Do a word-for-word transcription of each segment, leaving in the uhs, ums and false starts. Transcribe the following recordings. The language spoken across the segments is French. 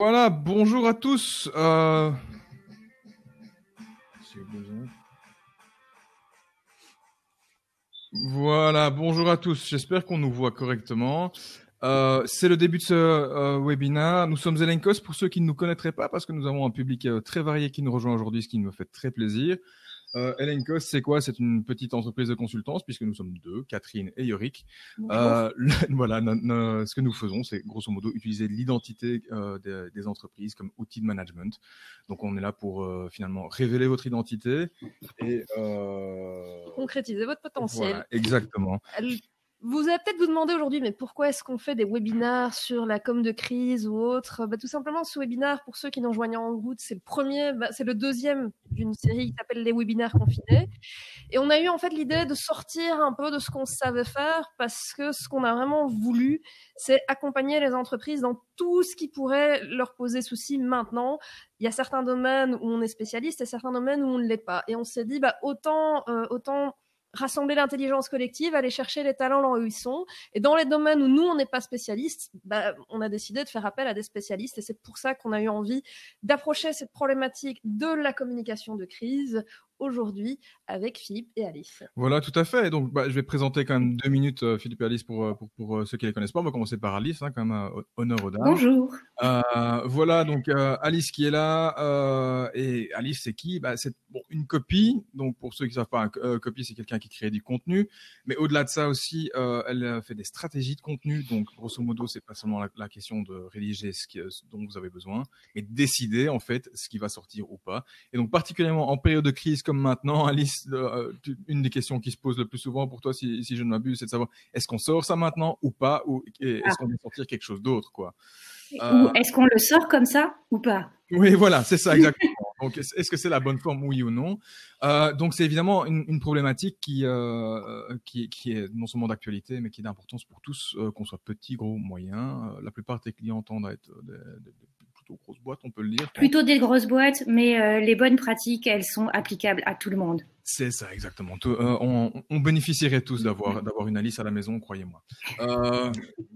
Voilà, bonjour à tous. Euh... Voilà, bonjour à tous. J'espère qu'on nous voit correctement. Euh, c'est le début de ce euh, webinaire. Nous sommes Elenkos pour ceux qui ne nous connaîtraient pas, parce que nous avons un public euh, très varié qui nous rejoint aujourd'hui, ce qui me fait très plaisir. Euh, Elenkos, c'est quoi? C'est une petite entreprise de consultance, puisque nous sommes deux, Catherine et Yorick. Euh, le, voilà, no, no, ce que nous faisons, c'est grosso modo utiliser l'identité euh, des, des entreprises comme outil de management. Donc, on est là pour euh, finalement révéler votre identité et euh... concrétiser votre potentiel. Voilà, exactement. Vous allez peut-être vous demander aujourd'hui, mais pourquoi est-ce qu'on fait des webinaires sur la com de crise ou autre? Bah, tout simplement, ce webinaire, pour ceux qui n'ont joigné en goutte, c'est le premier, bah, c'est le deuxième d'une série qui s'appelle les webinaires confinés. Et on a eu en fait l'idée de sortir un peu de ce qu'on savait faire, parce que ce qu'on a vraiment voulu, c'est accompagner les entreprises dans tout ce qui pourrait leur poser souci maintenant. Il y a certains domaines où on est spécialiste et certains domaines où on ne l'est pas. Et on s'est dit, bah, autant, euh, autant rassembler l'intelligence collective, aller chercher les talents là où ils sont. Et dans les domaines où nous, on n'est pas spécialistes, bah, on a décidé de faire appel à des spécialistes. Et c'est pour ça qu'on a eu envie d'approcher cette problématique de la communication de crise aujourd'hui avec Philippe et Alice. Voilà, tout à fait. Donc, bah, je vais présenter quand même deux minutes euh, Philippe et Alice pour, pour, pour, pour ceux qui les connaissent pas. On va commencer par Alice, hein, quand même, euh, honneur aux dames. Bonjour. Euh, voilà, donc euh, Alice qui est là. Euh, et Alice, c'est qui? Bah, c'est bon, une copie. Donc, pour ceux qui ne savent pas, un euh, copie, c'est quelqu'un qui crée du contenu. Mais au-delà de ça aussi, euh, elle fait des stratégies de contenu. Donc, grosso modo, c'est pas seulement la, la question de rédiger ce, qui, ce dont vous avez besoin, mais de décider en fait ce qui va sortir ou pas. Et donc, particulièrement en période de crise comme maintenant, Alice, euh, une des questions qui se pose le plus souvent pour toi, si, si je ne m'abuse, c'est de savoir est-ce qu'on sort ça maintenant ou pas, ou est-ce ah. qu'on va sortir quelque chose d'autre, quoi. Euh... Ou est-ce qu'on le sort comme ça ou pas? Oui, voilà, c'est ça exactement. Donc, est-ce que c'est la bonne forme, oui ou non? euh, Donc, c'est évidemment une, une problématique qui, euh, qui, qui est non seulement d'actualité, mais qui est d'importance pour tous, euh, qu'on soit petit, gros, moyen. Euh, la plupart des clients tendent à être des, des, des plutôt grosses boîtes, on peut le dire. Plutôt des grosses boîtes, mais euh, les bonnes pratiques, elles sont applicables à tout le monde. C'est ça, exactement. Tout, euh, on, on bénéficierait tous d'avoir d'avoir une Alice à la maison, croyez-moi. Euh...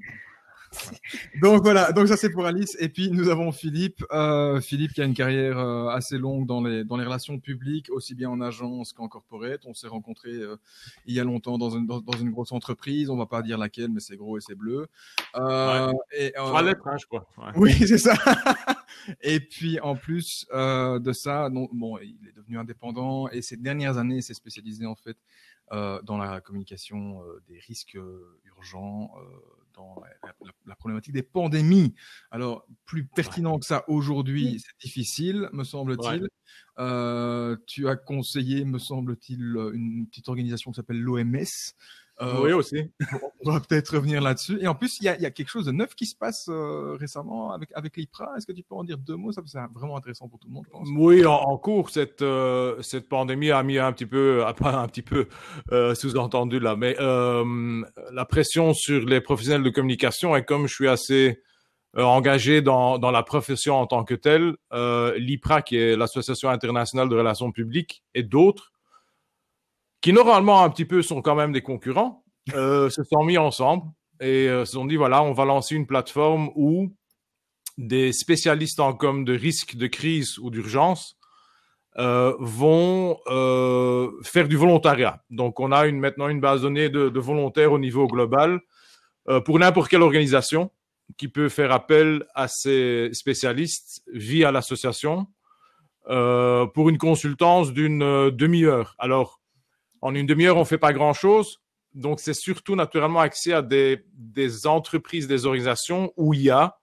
Donc voilà, donc ça c'est pour Alice. Et puis nous avons Philippe, euh, Philippe qui a une carrière euh, assez longue dans les dans les relations publiques, aussi bien en agence qu'en corporate. On s'est rencontrés euh, il y a longtemps dans une dans, dans une grosse entreprise. On va pas dire laquelle, mais c'est gros et c'est bleu. Euh, ouais. Et euh, trois lettres, hein, je crois. Ouais. Oui, c'est ça. Et puis en plus euh, de ça, non, bon, il est devenu indépendant et ces dernières années, il s'est spécialisé en fait euh, dans la communication euh, des risques euh, urgents. Euh, dans la, la, la problématique des pandémies. Alors, plus pertinent ouais. que ça aujourd'hui, oui. c'est difficile, me semble-t-il. Ouais. Euh, tu as conseillé, me semble-t-il, une petite organisation qui s'appelle l'O M S. Euh, oui, aussi. On va peut-être revenir là-dessus. Et en plus, il y a, y a quelque chose de neuf qui se passe euh, récemment avec, avec l'I P R A. Est-ce que tu peux en dire deux mots? Ça, c'est vraiment intéressant pour tout le monde, je pense. Oui, en, en cours, cette, euh, cette pandémie a mis un petit peu, pas un petit peu euh, sous-entendu là, mais euh, la pression sur les professionnels de communication. Et comme je suis assez euh, engagé dans, dans la profession en tant que telle, euh, l'I P R A, qui est l'Association internationale de relations publiques, et d'autres, qui normalement un petit peu sont quand même des concurrents, euh, se sont mis ensemble et euh, se sont dit, voilà, on va lancer une plateforme où des spécialistes en com de risque, de crise ou d'urgence euh, vont euh, faire du volontariat. Donc, on a une, maintenant une base de données de, de volontaires au niveau global euh, pour n'importe quelle organisation qui peut faire appel à ces spécialistes via l'association euh, pour une consultance d'une euh, demi-heure. Alors, en une demi-heure, on ne fait pas grand-chose. Donc, c'est surtout naturellement accès à des, des entreprises, des organisations où il y a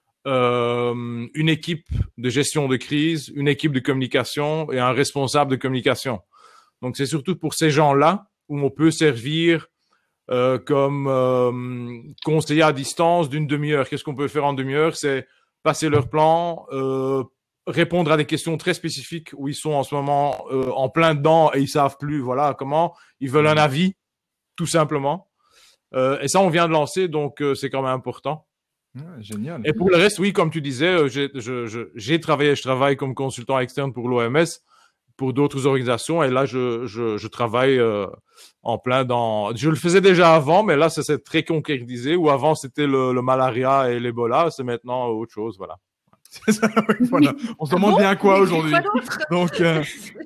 euh, une équipe de gestion de crise, une équipe de communication et un responsable de communication. Donc, c'est surtout pour ces gens-là où on peut servir euh, comme euh, conseiller à distance d'une demi-heure. Qu'est-ce qu'on peut faire en demi-heure? C'est passer leur plan, euh, répondre à des questions très spécifiques où ils sont en ce moment euh, en plein dedans et ils savent plus, voilà, comment. Ils veulent un avis, tout simplement. Euh, et ça, on vient de lancer, donc euh, c'est quand même important. Ouais, génial. Et pour le reste, oui, comme tu disais, j'ai, je, je, j'ai travaillé, je travaille comme consultant externe pour l'O M S, pour d'autres organisations, et là, je, je, je travaille euh, en plein dans... Je le faisais déjà avant, mais là, ça s'est très concrétisé, où avant, c'était le, le malaria et l'Ebola, c'est maintenant autre chose, voilà. C'est ça, oui, voilà. On se demande bon bien quoi Mais aujourd'hui. quoi d'autre Donc, euh...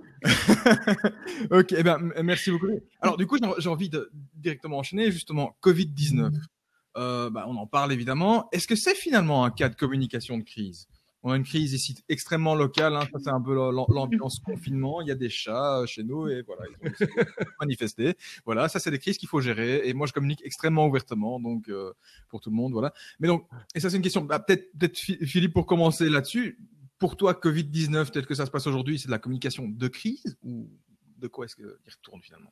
ok, eh ben, m- merci beaucoup. Alors, du coup, j'ai j'ai envie de directement enchaîner, justement, covid dix-neuf. Euh, bah, on en parle évidemment. Est-ce que c'est finalement un cas de communication de crise? On a une crise ici extrêmement locale, hein, ça c'est un peu l'am- l'ambiance confinement. Il y a des chats euh, chez nous et voilà, ils ont décidé de manifester. Voilà, ça c'est des crises qu'il faut gérer. Et moi je communique extrêmement ouvertement, donc euh, pour tout le monde, voilà. Mais donc, et ça c'est une question. Bah, peut-être, peut-être Philippe pour commencer là-dessus. Pour toi, covid dix-neuf, tel que ça se passe aujourd'hui, c'est de la communication de crise ou de quoi est-ce qu'il retourne finalement?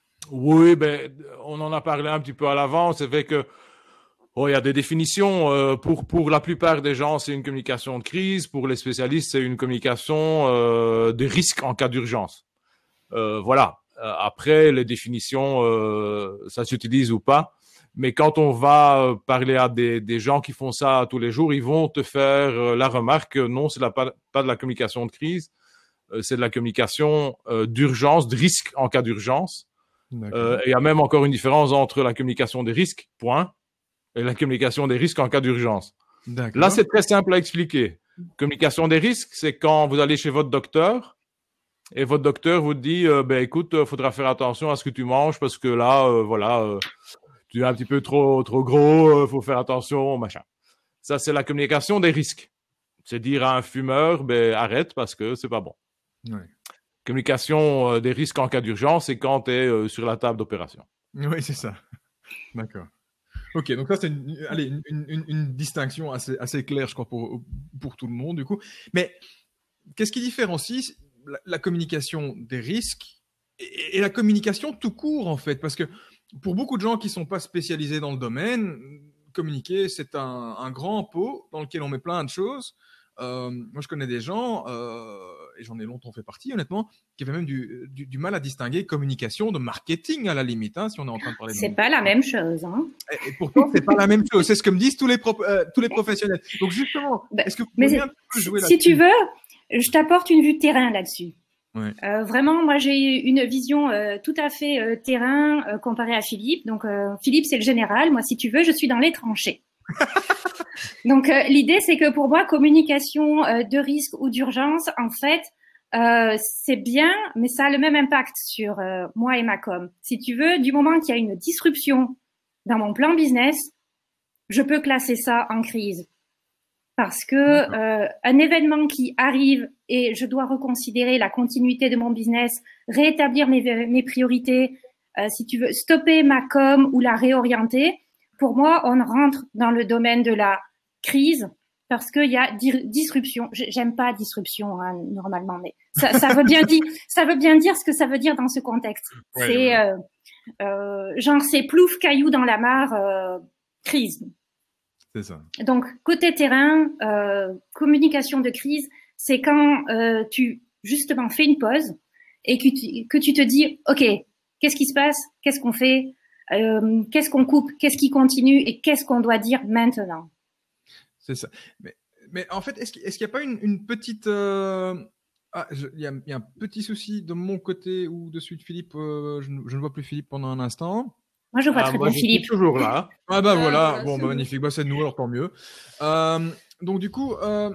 Oui, ben, on en a parlé un petit peu à l'avant. C'est vrai que oh, il y a des définitions. Euh, pour, pour la plupart des gens, c'est une communication de crise. Pour les spécialistes, c'est une communication euh, de risque en cas d'urgence. Euh, voilà. Euh, après, les définitions, euh, ça s'utilise ou pas. Mais quand on va parler à des, des gens qui font ça tous les jours, ils vont te faire euh, la remarque que non, c'est la, pas, pas de la communication de crise, euh, c'est de la communication euh, d'urgence, de risque en cas d'urgence. Euh, il y a même encore une différence entre la communication des risques, point, et la communication des risques en cas d'urgence. Là, c'est très simple à expliquer. Communication des risques, c'est quand vous allez chez votre docteur et votre docteur vous dit euh, ben écoute, il faudra faire attention à ce que tu manges parce que là, euh, voilà, euh, tu es un petit peu trop trop gros, il euh, faut faire attention, machin. Ça, c'est la communication des risques. C'est dire à un fumeur ben arrête parce que c'est pas bon. Ouais. Communication euh, des risques en cas d'urgence, c'est quand tu es euh, sur la table d'opération. Oui, c'est ça. D'accord. Ok, donc ça c'est une, allez, une, une, une distinction assez, assez claire, je crois, pour, pour tout le monde, du coup. Mais qu'est-ce qui différencie la, la communication des risques et, et la communication tout court, en fait? Parce que pour beaucoup de gens qui ne sont pas spécialisés dans le domaine, communiquer, c'est un, un grand pot dans lequel on met plein de choses. Euh, moi, je connais des gens, euh, et j'en ai longtemps fait partie, honnêtement, qui avaient même du, du, du mal à distinguer communication de marketing, à la limite, hein, si on est en train de parler de... C'est pas la même chose. Hein. Et, et pourtant, c'est pas la même chose. C'est ce que me disent tous les, pro, euh, tous les professionnels. Donc, justement, bah, est-ce que vous pouvez un peu jouer là-dessus? Si tu veux, je t'apporte une vue de terrain là-dessus. Ouais. Euh, vraiment, moi, j'ai une vision euh, tout à fait euh, terrain euh, comparée à Philippe. Donc, euh, Philippe, c'est le général. Moi, si tu veux, je suis dans les tranchées. Donc, euh, l'idée, c'est que pour moi, communication euh, de risque ou d'urgence, en fait, euh, c'est bien, mais ça a le même impact sur euh, moi et ma com. Si tu veux, du moment qu'il y a une disruption dans mon plan business, je peux classer ça en crise. Parce que euh, un événement qui arrive et je dois reconsidérer la continuité de mon business, rétablir mes, mes priorités, euh, si tu veux, stopper ma com ou la réorienter, pour moi, on rentre dans le domaine de la crise parce qu'il y a di- disruption. J'aime pas disruption hein, normalement, mais ça, ça veut bien dire, ça veut bien dire ce que ça veut dire dans ce contexte. Ouais, c'est ouais. Euh, euh, genre c'est plouf caillou dans la mare, euh, crise. C'est ça. Donc côté terrain, euh, communication de crise, c'est quand euh, tu justement fais une pause et que tu, que tu te dis, ok, qu'est-ce qui se passe, qu'est-ce qu'on fait. Euh, qu'est-ce qu'on coupe, qu'est-ce qui continue et qu'est-ce qu'on doit dire maintenant. C'est ça. Mais, mais en fait, est-ce qu'il est-ce qu'il n'y a pas une, une petite... Euh... Ah, il y, y a un petit souci de mon côté ou de celui de Philippe. Euh, je, je ne vois plus Philippe pendant un instant. Moi, je vois ah, très moi, bien Philippe. Je suis toujours là. Ah bah ah, voilà, bah, bon, bah, magnifique. Bah, c'est de nous, alors tant mieux. Euh, donc du coup, euh,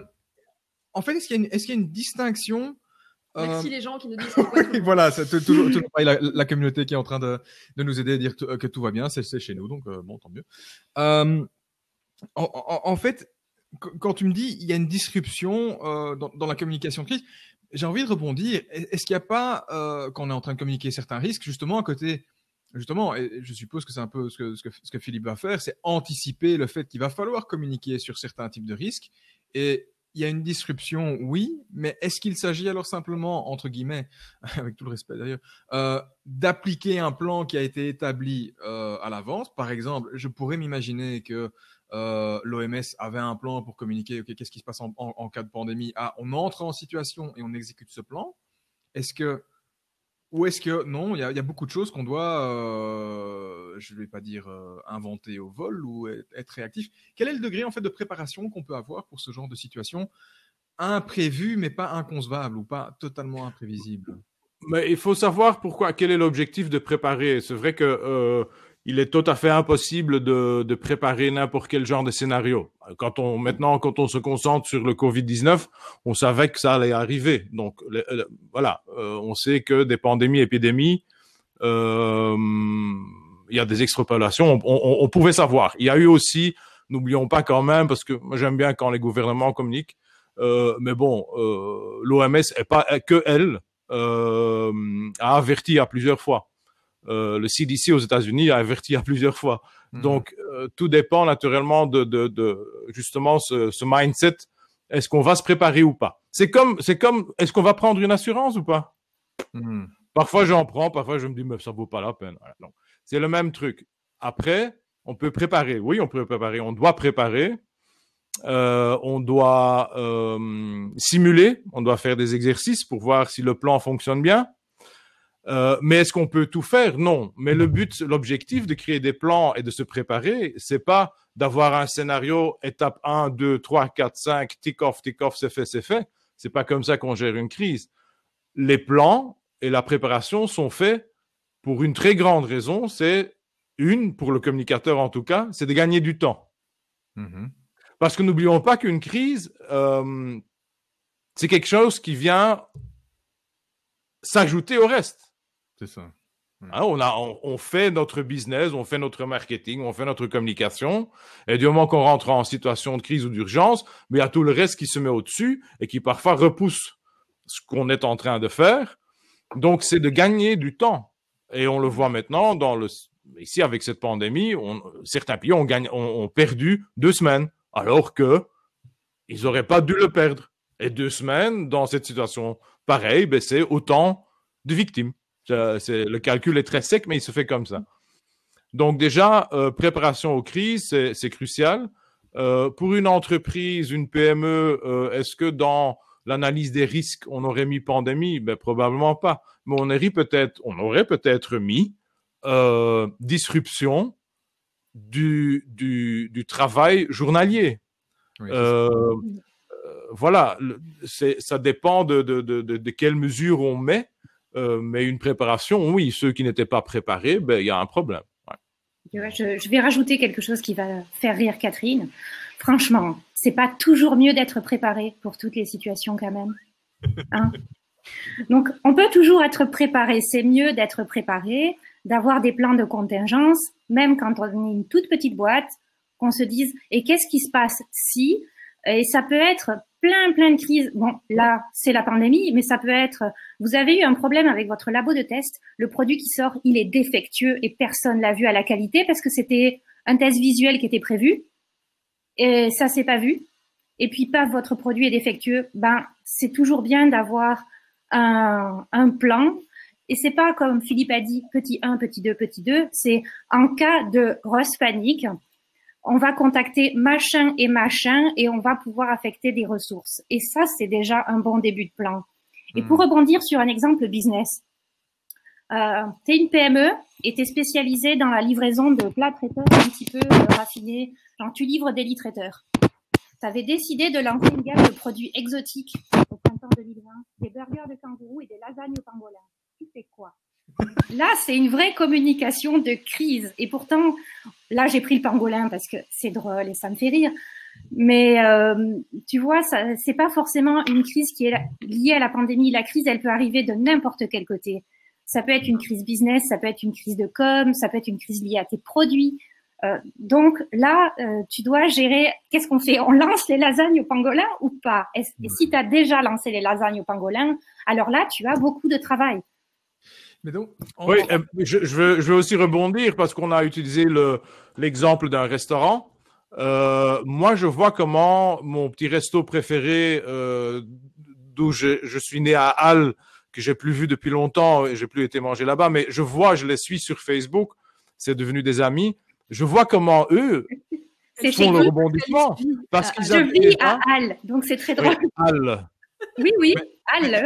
en fait, est-ce qu'il y a une, est-ce qu'il y a une distinction? Merci euh... les gens qui nous disent quoi. Voilà, c'est toujours, toujours la, la communauté qui est en train de, de nous aider à dire que tout va bien, c'est, c'est chez nous, donc euh, bon, tant mieux. Euh, en, en, en fait, quand tu me dis il y a une disruption euh, dans, dans la communication de crise, j'ai envie de rebondir. Est-ce qu'il n'y a pas, euh, quand on est en train de communiquer certains risques, justement à côté, justement, et je suppose que c'est un peu ce que, ce que, ce que Philippe va faire, c'est anticiper le fait qu'il va falloir communiquer sur certains types de risques. Et il y a une disruption, oui, mais est-ce qu'il s'agit alors simplement, entre guillemets, avec tout le respect d'ailleurs, euh, d'appliquer un plan qui a été établi euh, à l'avance? Par exemple, je pourrais m'imaginer que euh, l'O M S avait un plan pour communiquer, ok, qu'est-ce qui se passe en, en, en cas de pandémie? Ah, on entre en situation et on exécute ce plan. Est-ce que Ou est-ce que non, il y, y a beaucoup de choses qu'on doit, euh, je ne vais pas dire euh, inventer au vol ou être réactif. Quel est le degré en fait de préparation qu'on peut avoir pour ce genre de situation imprévue, mais pas inconcevable ou pas totalement imprévisible? Mais il faut savoir pourquoi. Quel est l'objectif de préparer? C'est vrai que euh, il est tout à fait impossible de, de préparer n'importe quel genre de scénario. Quand on, maintenant, quand on se concentre sur le covid dix-neuf, on savait que ça allait arriver. Donc, le, le, voilà, euh, on sait que des pandémies, épidémies, euh, il y a des extrapolations, on, on, on pouvait savoir. Il y a eu aussi, n'oublions pas quand même, parce que moi j'aime bien quand les gouvernements communiquent, euh, mais bon, euh, l'O M S est pas que elle, euh, a averti à plusieurs fois. Euh, le C D C aux États-Unis a averti à plusieurs fois. Mmh. Donc, euh, tout dépend naturellement de, de, de justement ce, ce mindset. Est-ce qu'on va se préparer ou pas? C'est comme, c'est comme, est-ce qu'on va prendre une assurance ou pas? Mmh. Parfois, j'en prends, parfois, je me dis, mais ça vaut pas la peine. Voilà, donc, c'est le même truc. Après, on peut préparer. Oui, on peut préparer. On doit préparer. Euh, on doit euh, simuler. On doit faire des exercices pour voir si le plan fonctionne bien. Euh, mais est-ce qu'on peut tout faire? Non. Mais le but, l'objectif de créer des plans et de se préparer, c'est pas d'avoir un scénario étape un, deux, trois, quatre, cinq, tick off, tick off, c'est fait, c'est fait. C'est pas comme ça qu'on gère une crise. Les plans et la préparation sont faits pour une très grande raison. C'est une, pour le communicateur en tout cas, c'est de gagner du temps. Mm-hmm. Parce que n'oublions pas qu'une crise, euh, c'est quelque chose qui vient s'ajouter au reste. C'est ça. Ouais. Hein, on, a, on, on fait notre business, on fait notre marketing, on fait notre communication. Et du moment qu'on rentre en situation de crise ou d'urgence, mais il y a tout le reste qui se met au-dessus et qui parfois repousse ce qu'on est en train de faire. Donc, c'est de gagner du temps. Et on le voit maintenant dans le, ici avec cette pandémie, on, certains pays ont, gagné, ont, ont perdu deux semaines, alors que ils n'auraient pas dû le perdre. Et deux semaines, dans cette situation pareille, ben, c'est autant de victimes. C'est, le calcul est très sec, mais il se fait comme ça. Donc déjà, euh, préparation aux crises, c'est, c'est crucial. Euh, pour une entreprise, une P M E, euh, est-ce que dans l'analyse des risques, on aurait mis pandémie? Ben, probablement pas. Mais on aurait peut-être, on aurait peut-être mis euh, disruption du, du, du travail journalier. Oui, euh, euh, voilà, c'est, ça dépend de, de, de, de, de quelles mesures on met. Euh, mais une préparation, oui, ceux qui n'étaient pas préparés, ben, il y a un problème. Ouais. Je, je vais rajouter quelque chose qui va faire rire Catherine. Franchement, c'est pas toujours mieux d'être préparé pour toutes les situations quand même. Hein? Donc, on peut toujours être préparé. C'est mieux d'être préparé, d'avoir des plans de contingence, même quand on est une toute petite boîte, qu'on se dise, et qu'est-ce qui se passe si? Et ça peut être plein, plein de crises. Bon, là, c'est la pandémie, mais ça peut être, vous avez eu un problème avec votre labo de test, le produit qui sort, il est défectueux et personne l'a vu à la qualité parce que c'était un test visuel qui était prévu et ça s'est pas vu. Et puis, paf, votre produit est défectueux. Ben, c'est toujours bien d'avoir un, un plan. Et c'est pas comme Philippe a dit, petit un, petit deux, petit deux. C'est en cas de grosse panique, on va contacter machin et machin et on va pouvoir affecter des ressources. Et ça, c'est déjà un bon début de plan. Et mmh. pour rebondir sur un exemple business, euh, tu es une P M E et tu es spécialisé dans la livraison de plats traiteurs un petit peu euh, raffinés. Genre, tu livres des lits traiteurs. Tu avais décidé de lancer une gamme de produits exotiques au printemps deux mille vingt, des burgers de kangourou et des lasagnes au pangolin. Tu fais quoi? Là, c'est une vraie communication de crise. Et pourtant, là, j'ai pris le pangolin parce que c'est drôle et ça me fait rire. Mais euh, tu vois, ça, c'est pas forcément une crise qui est liée à la pandémie. La crise, elle peut arriver de n'importe quel côté. Ça peut être une crise business, ça peut être une crise de com, ça peut être une crise liée à tes produits. Euh, donc là, euh, tu dois gérer. Qu'est-ce qu'on fait? On lance les lasagnes au pangolin ou pas? Et, et si tu as déjà lancé les lasagnes au pangolin, alors là, tu as beaucoup de travail. Mais donc, on... Oui, euh, je, je, veux, je veux aussi rebondir parce qu'on a utilisé le, l'exemple d'un restaurant. Euh, moi, je vois comment mon petit resto préféré, euh, d'où je, je suis né à Halle, que j'ai plus vu depuis longtemps et j'ai plus été manger là-bas, mais je vois, je les suis sur Facebook, c'est devenu des amis. Je vois comment eux c'est font le rebondissement parce ah, qu'ils je avaient, vis hein, à Halle, donc c'est très drôle. Oui, Halle. Oui, oui, mais, Halle.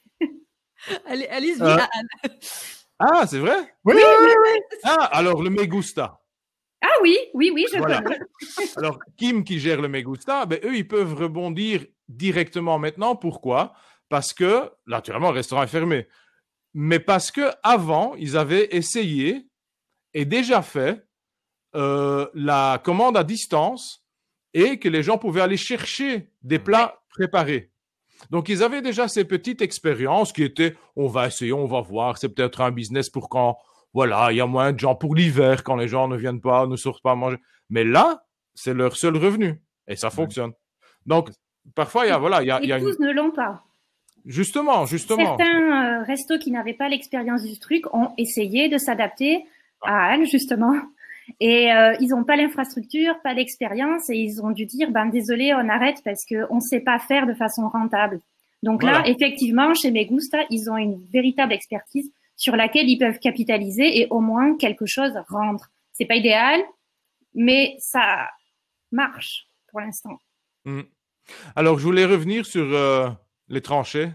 Alice vit euh, à Halle. Ah, c'est vrai? Oui, oui, oui, oui. Ah, alors le Megusta. Ah oui, oui, oui, je voilà. connais. Alors, Kim qui gère le Megusta, ben, eux, ils peuvent rebondir directement maintenant. Pourquoi? Parce que, naturellement, le restaurant est fermé. Mais parce que avant, ils avaient essayé ait déjà fait euh, la commande à distance et que les gens pouvaient aller chercher des plats préparés. Donc, ils avaient déjà ces petites expériences qui étaient, on va essayer, on va voir, c'est peut-être un business pour quand, voilà, il y a moins de gens pour l'hiver, quand les gens ne viennent pas, ne sortent pas manger. Mais là, c'est leur seul revenu et ça fonctionne. Donc, parfois, il y a, voilà, il y a, et il y a tous une... ne l'ont pas. Justement, justement. Certains euh, restos qui n'avaient pas l'expérience du truc ont essayé de s'adapter à Anne, justement. Et euh, ils n'ont pas l'infrastructure, pas l'expérience, et ils ont dû dire, ben désolé, on arrête parce qu'on ne sait pas faire de façon rentable. Donc voilà. Là, effectivement, chez Megusta, ils ont une véritable expertise sur laquelle ils peuvent capitaliser et au moins quelque chose rendre. C'est pas idéal, mais ça marche pour l'instant. Mmh. Alors, je voulais revenir sur euh, les tranchées.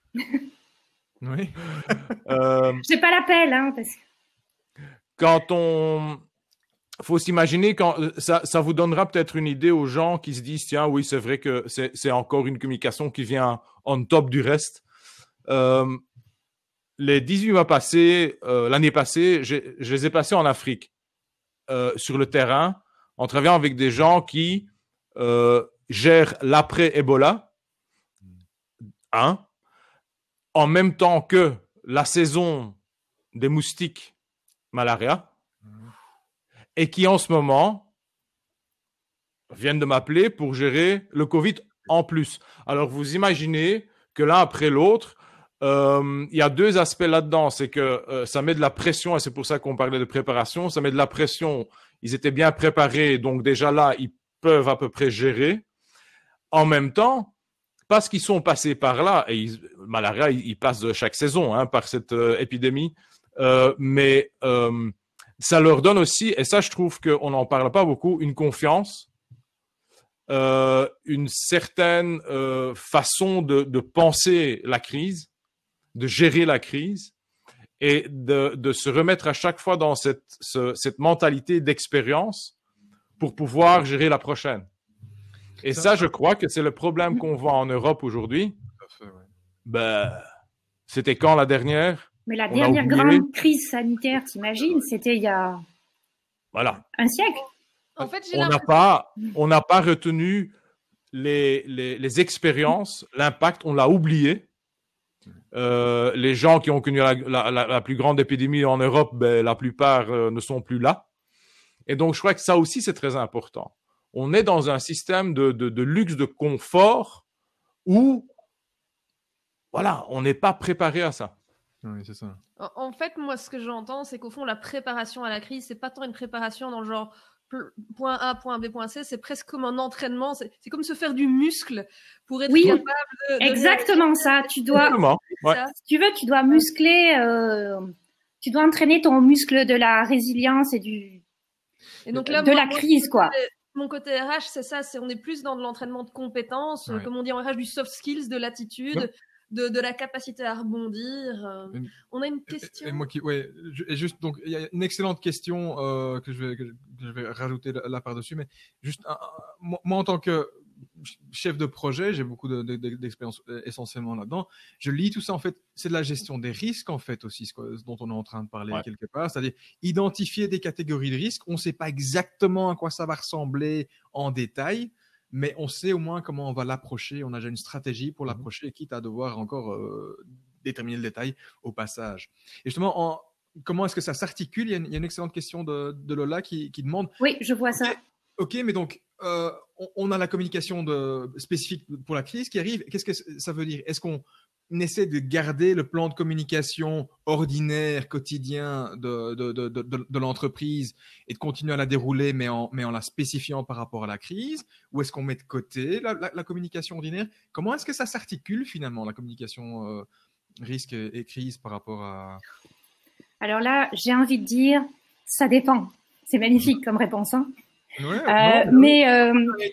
Oui. euh, J'ai pas l'appel, hein, parce que... Quand on... faut s'imaginer, quand ça, ça vous donnera peut-être une idée aux gens qui se disent, tiens, oui, c'est vrai que c'est, c'est encore une communication qui vient on top du reste. Euh, les dix-huit mois passés, euh, l'année passée, je les ai passés en Afrique, euh, sur le terrain, en travaillant avec des gens qui euh, gèrent l'après-Ebola, hein, en même temps que la saison des moustiques malaria, et qui en ce moment viennent de m'appeler pour gérer le Covid en plus. Alors vous imaginez que l'un après l'autre, euh, il y a deux aspects là-dedans. C'est que euh, ça met de la pression, et c'est pour ça qu'on parlait de préparation, ça met de la pression. Ils étaient bien préparés, donc déjà là, ils peuvent à peu près gérer. En même temps, parce qu'ils sont passés par là, et ils, malaria, ils, ils passent chaque saison hein, par cette euh, épidémie, euh, mais... Euh, ça leur donne aussi, et ça je trouve qu'on n'en parle pas beaucoup, une confiance, euh, une certaine euh, façon de, de penser la crise, de gérer la crise et de, de se remettre à chaque fois dans cette, ce, cette mentalité d'expérience pour pouvoir gérer la prochaine. Et ça, ça je crois que c'est le problème qu'on voit en Europe aujourd'hui. Ouais. Ben, c'était quand la dernière ? Mais la dernière grande crise sanitaire, t'imagines, c'était il y a voilà. un siècle. En fait, j'ai on n'a pas, on n'a pas retenu les, les, les expériences, l'impact, on l'a oublié. Euh, les gens qui ont connu la, la, la, la plus grande épidémie en Europe, ben, la plupart euh, ne sont plus là. Et donc, je crois que ça aussi, c'est très important. On est dans un système de, de, de luxe, de confort où, voilà, on n'est pas préparé à ça. Oui, c'est ça. En fait, moi, ce que j'entends, c'est qu'au fond, la préparation à la crise, c'est pas tant une préparation dans le genre point A, point B, point C, c'est presque comme un entraînement. C'est, c'est comme se faire du muscle pour être oui, capable de... de exactement de... ça. Tu dois, ouais. si tu veux, tu dois muscler, euh, tu dois entraîner ton muscle de la résilience et du, et donc là, de moi, la crise, quoi. Mon côté R H, c'est ça. C'est, on est plus dans de l'entraînement de compétences, ouais. Comme on dit en R H, du soft skills, de l'attitude. Ouais. De, de la capacité à rebondir. Euh, et, on a une question. Et, et moi qui, ouais, et juste donc il y a une excellente question euh, que je vais que je vais rajouter là, là par-dessus, mais juste un, un, moi, moi en tant que chef de projet, j'ai beaucoup de, de, de, d'expérience essentiellement là-dedans. Je lis tout ça en fait, c'est de la gestion des risques en fait aussi, ce dont on est en train de parler ouais. quelque part, c'est-à-dire identifier des catégories de risques. On ne sait pas exactement à quoi ça va ressembler en détail. Mais on sait au moins comment on va l'approcher. On a déjà une stratégie pour l'approcher, quitte à devoir encore euh, déterminer le détail au passage. Et justement, en, comment est-ce que ça s'articule ? il y, a une, il y a une excellente question de, de Lola qui, qui demande. Oui, je vois ça. Ok, mais donc, euh, on, on a la communication de, spécifique pour la crise qui arrive. Qu'est-ce que ça veut dire ? Est-ce qu'on essaie de garder le plan de communication ordinaire, quotidien de, de, de, de, de l'entreprise et de continuer à la dérouler, mais en, mais en la spécifiant par rapport à la crise? Ou est-ce qu'on met de côté la, la, la communication ordinaire? Comment est-ce que ça s'articule finalement, la communication euh, risque et, et crise par rapport à... Alors là, j'ai envie de dire, ça dépend. C'est magnifique comme réponse. Hein ouais, euh, non, mais euh,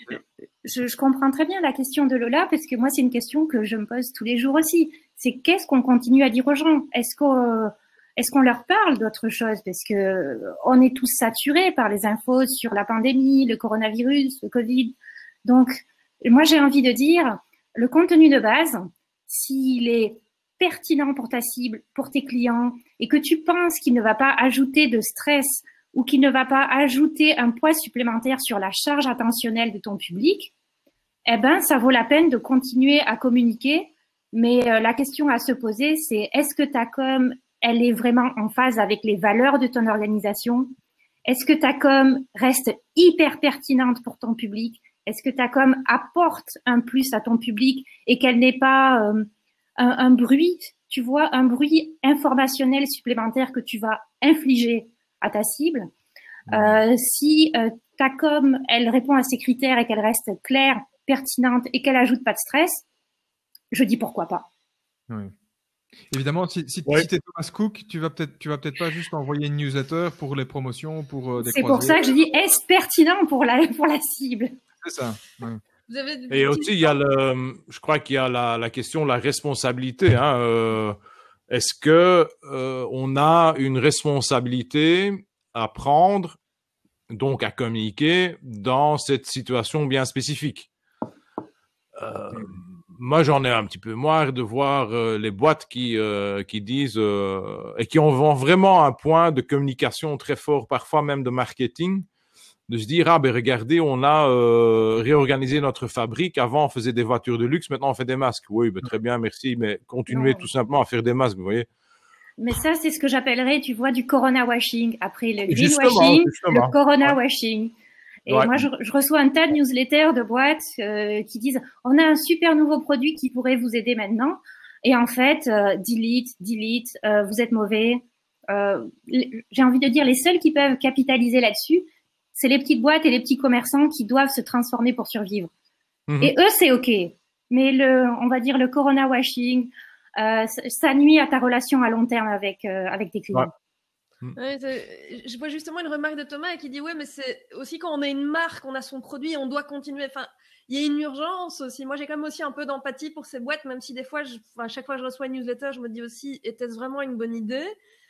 je, je comprends très bien la question de Lola parce que moi, c'est une question que je me pose tous les jours aussi. C'est qu'est-ce qu'on continue à dire aux gens ? Est-ce qu'on, est-ce qu'on leur parle d'autre chose ? Parce que on est tous saturés par les infos sur la pandémie, le coronavirus, le Covid. Donc, moi, j'ai envie de dire, le contenu de base, s'il est pertinent pour ta cible, pour tes clients, et que tu penses qu'il ne va pas ajouter de stress ou qui ne va pas ajouter un poids supplémentaire sur la charge attentionnelle de ton public, eh ben, ça vaut la peine de continuer à communiquer. Mais euh, la question à se poser, c'est est-ce que ta com, elle est vraiment en phase avec les valeurs de ton organisation? Est-ce que ta com reste hyper pertinente pour ton public? Est-ce que ta com apporte un plus à ton public et qu'elle n'est pas euh, un, un bruit, tu vois, un bruit informationnel supplémentaire que tu vas infliger à ta cible? Euh, si euh, ta com, elle répond à ces critères et qu'elle reste claire, pertinente et qu'elle ajoute pas de stress, je dis pourquoi pas. Oui. Évidemment, si, si, Ouais. si tu es Thomas Cook, tu vas peut-être, tu vas peut-être pas juste envoyer une newsletter pour les promotions, pour euh, des C'est pour ça que je dis est-ce pertinent pour la pour la cible. C'est ça. Ouais. Vous avez des Et petits- aussi, il y a le, je crois qu'il y a la, la question de la responsabilité. Hein. Euh, est-ce que euh, on a une responsabilité à prendre, donc à communiquer dans cette situation bien spécifique? Euh, moi, j'en ai un petit peu marre de voir euh, les boîtes qui euh, qui disent euh, et qui ont vraiment un point de communication très fort, parfois même de marketing, de se dire ah ben regardez, on a euh, réorganisé notre fabrique. Avant, on faisait des voitures de luxe, maintenant on fait des masques. Oui, ben, très bien, merci, mais continuez Non. tout simplement à faire des masques, vous voyez. Mais ça, c'est ce que j'appellerais, tu vois, du corona washing. Après le Justement, greenwashing, justement. le corona Ouais. washing. Et Ouais. moi, je, je reçois un tas de newsletters de boîtes euh, qui disent « On a un super nouveau produit qui pourrait vous aider maintenant. » Et en fait, euh, delete, delete, euh, vous êtes mauvais. Euh, l- j'ai envie de dire, les seuls qui peuvent capitaliser là-dessus, c'est les petites boîtes et les petits commerçants qui doivent se transformer pour survivre. Mhm. Et eux, c'est OK. Mais le, on va dire le corona washing, euh, ça, ça nuit à ta relation à long terme avec, euh, avec tes clients. Ouais. Ouais, c'est- je vois justement une remarque de Thomas qui dit ouais, mais c'est aussi quand on est une marque, on a son produit, on doit continuer. Enfin, il y a une urgence aussi. Moi, j'ai quand même aussi un peu d'empathie pour ces boîtes, même si des fois, je, enfin, à chaque fois que je reçois une newsletter, je me dis aussi était-ce vraiment une bonne idée?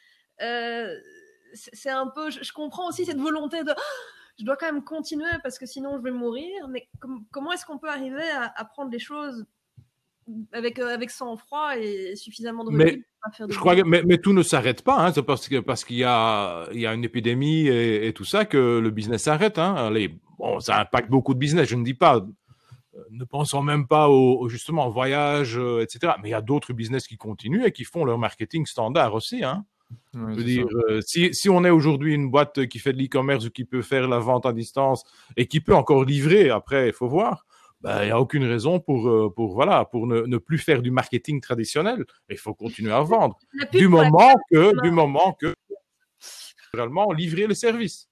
euh, c'est c'est un peu, je, je comprends aussi cette volonté de ah, je dois quand même continuer parce que sinon je vais mourir. Mais com- comment est-ce qu'on peut arriver à, à prendre les choses avec euh, avec sang-froid et suffisamment de Mais recul pour pas faire de Je crois que, bruit? mais, mais tout ne s'arrête pas, hein. C'est parce que parce qu'il y a il y a une épidémie et, et tout ça que le business s'arrête, hein. Allez, bon, ça impacte beaucoup de business. Je ne dis pas, euh, ne pensons même pas au, au justement au voyage, euh, et cetera. Mais il y a d'autres business qui continuent et qui font leur marketing standard aussi, hein. Ouais, Je veux c'est dire, ça. euh, si si on est aujourd'hui une boîte qui fait de l'e-commerce ou qui peut faire la vente à distance et qui peut encore livrer, après il faut voir. Ben, il n'y a aucune raison pour, euh, pour, voilà, pour ne, ne plus faire du marketing traditionnel. Il faut continuer à vendre. La pub Du pour la moment que, Thomas. du moment que, naturellement, livrer le service.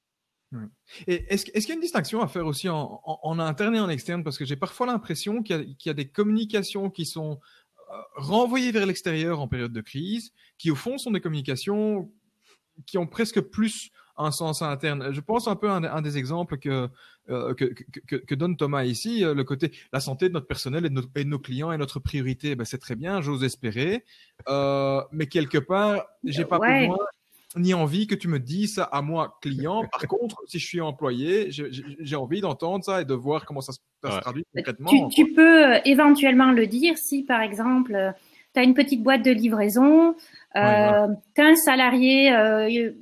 Et est-ce, est-ce qu'il y a une distinction à faire aussi en, en, en interne et en externe? Parce que j'ai parfois l'impression qu'il y a, qu'il y a des communications qui sont euh, renvoyées vers l'extérieur en période de crise, qui au fond sont des communications qui ont presque plus un sens interne. Je pense un peu à un, un des exemples que, euh, que, que, que, que donne Thomas ici, euh, le côté la santé de notre personnel et de, notre, et de nos clients est notre priorité. Ben, c'est très bien, j'ose espérer. Euh, mais quelque part, j'ai pas Ouais. besoin ni envie que tu me dises ça à moi, client. Par contre, si je suis employé, j'ai, j'ai, j'ai envie d'entendre ça et de voir comment ça, se- ça se Ouais. traduit concrètement. Tu, quoi. tu peux euh, éventuellement le dire si, par exemple, tu as une petite boîte de livraison, euh, voilà. tu as un salarié, euh,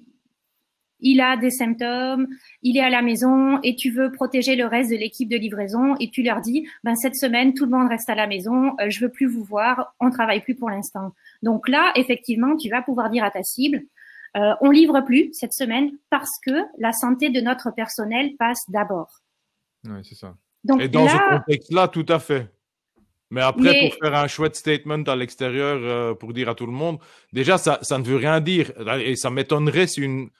il a des symptômes, il est à la maison et tu veux protéger le reste de l'équipe de livraison et tu leur dis, ben, cette semaine, tout le monde reste à la maison, euh, je veux plus vous voir, on travaille plus pour l'instant. Donc là, effectivement, tu vas pouvoir dire à ta cible, euh, on livre plus cette semaine parce que la santé de notre personnel passe d'abord. Ouais, c'est ça. Donc Et dans là, ce contexte-là, tout à fait. Mais après, Mais- pour faire un chouette statement à l'extérieur, euh, pour dire à tout le monde, déjà, ça, ça ne veut rien dire. Et ça m'étonnerait si une,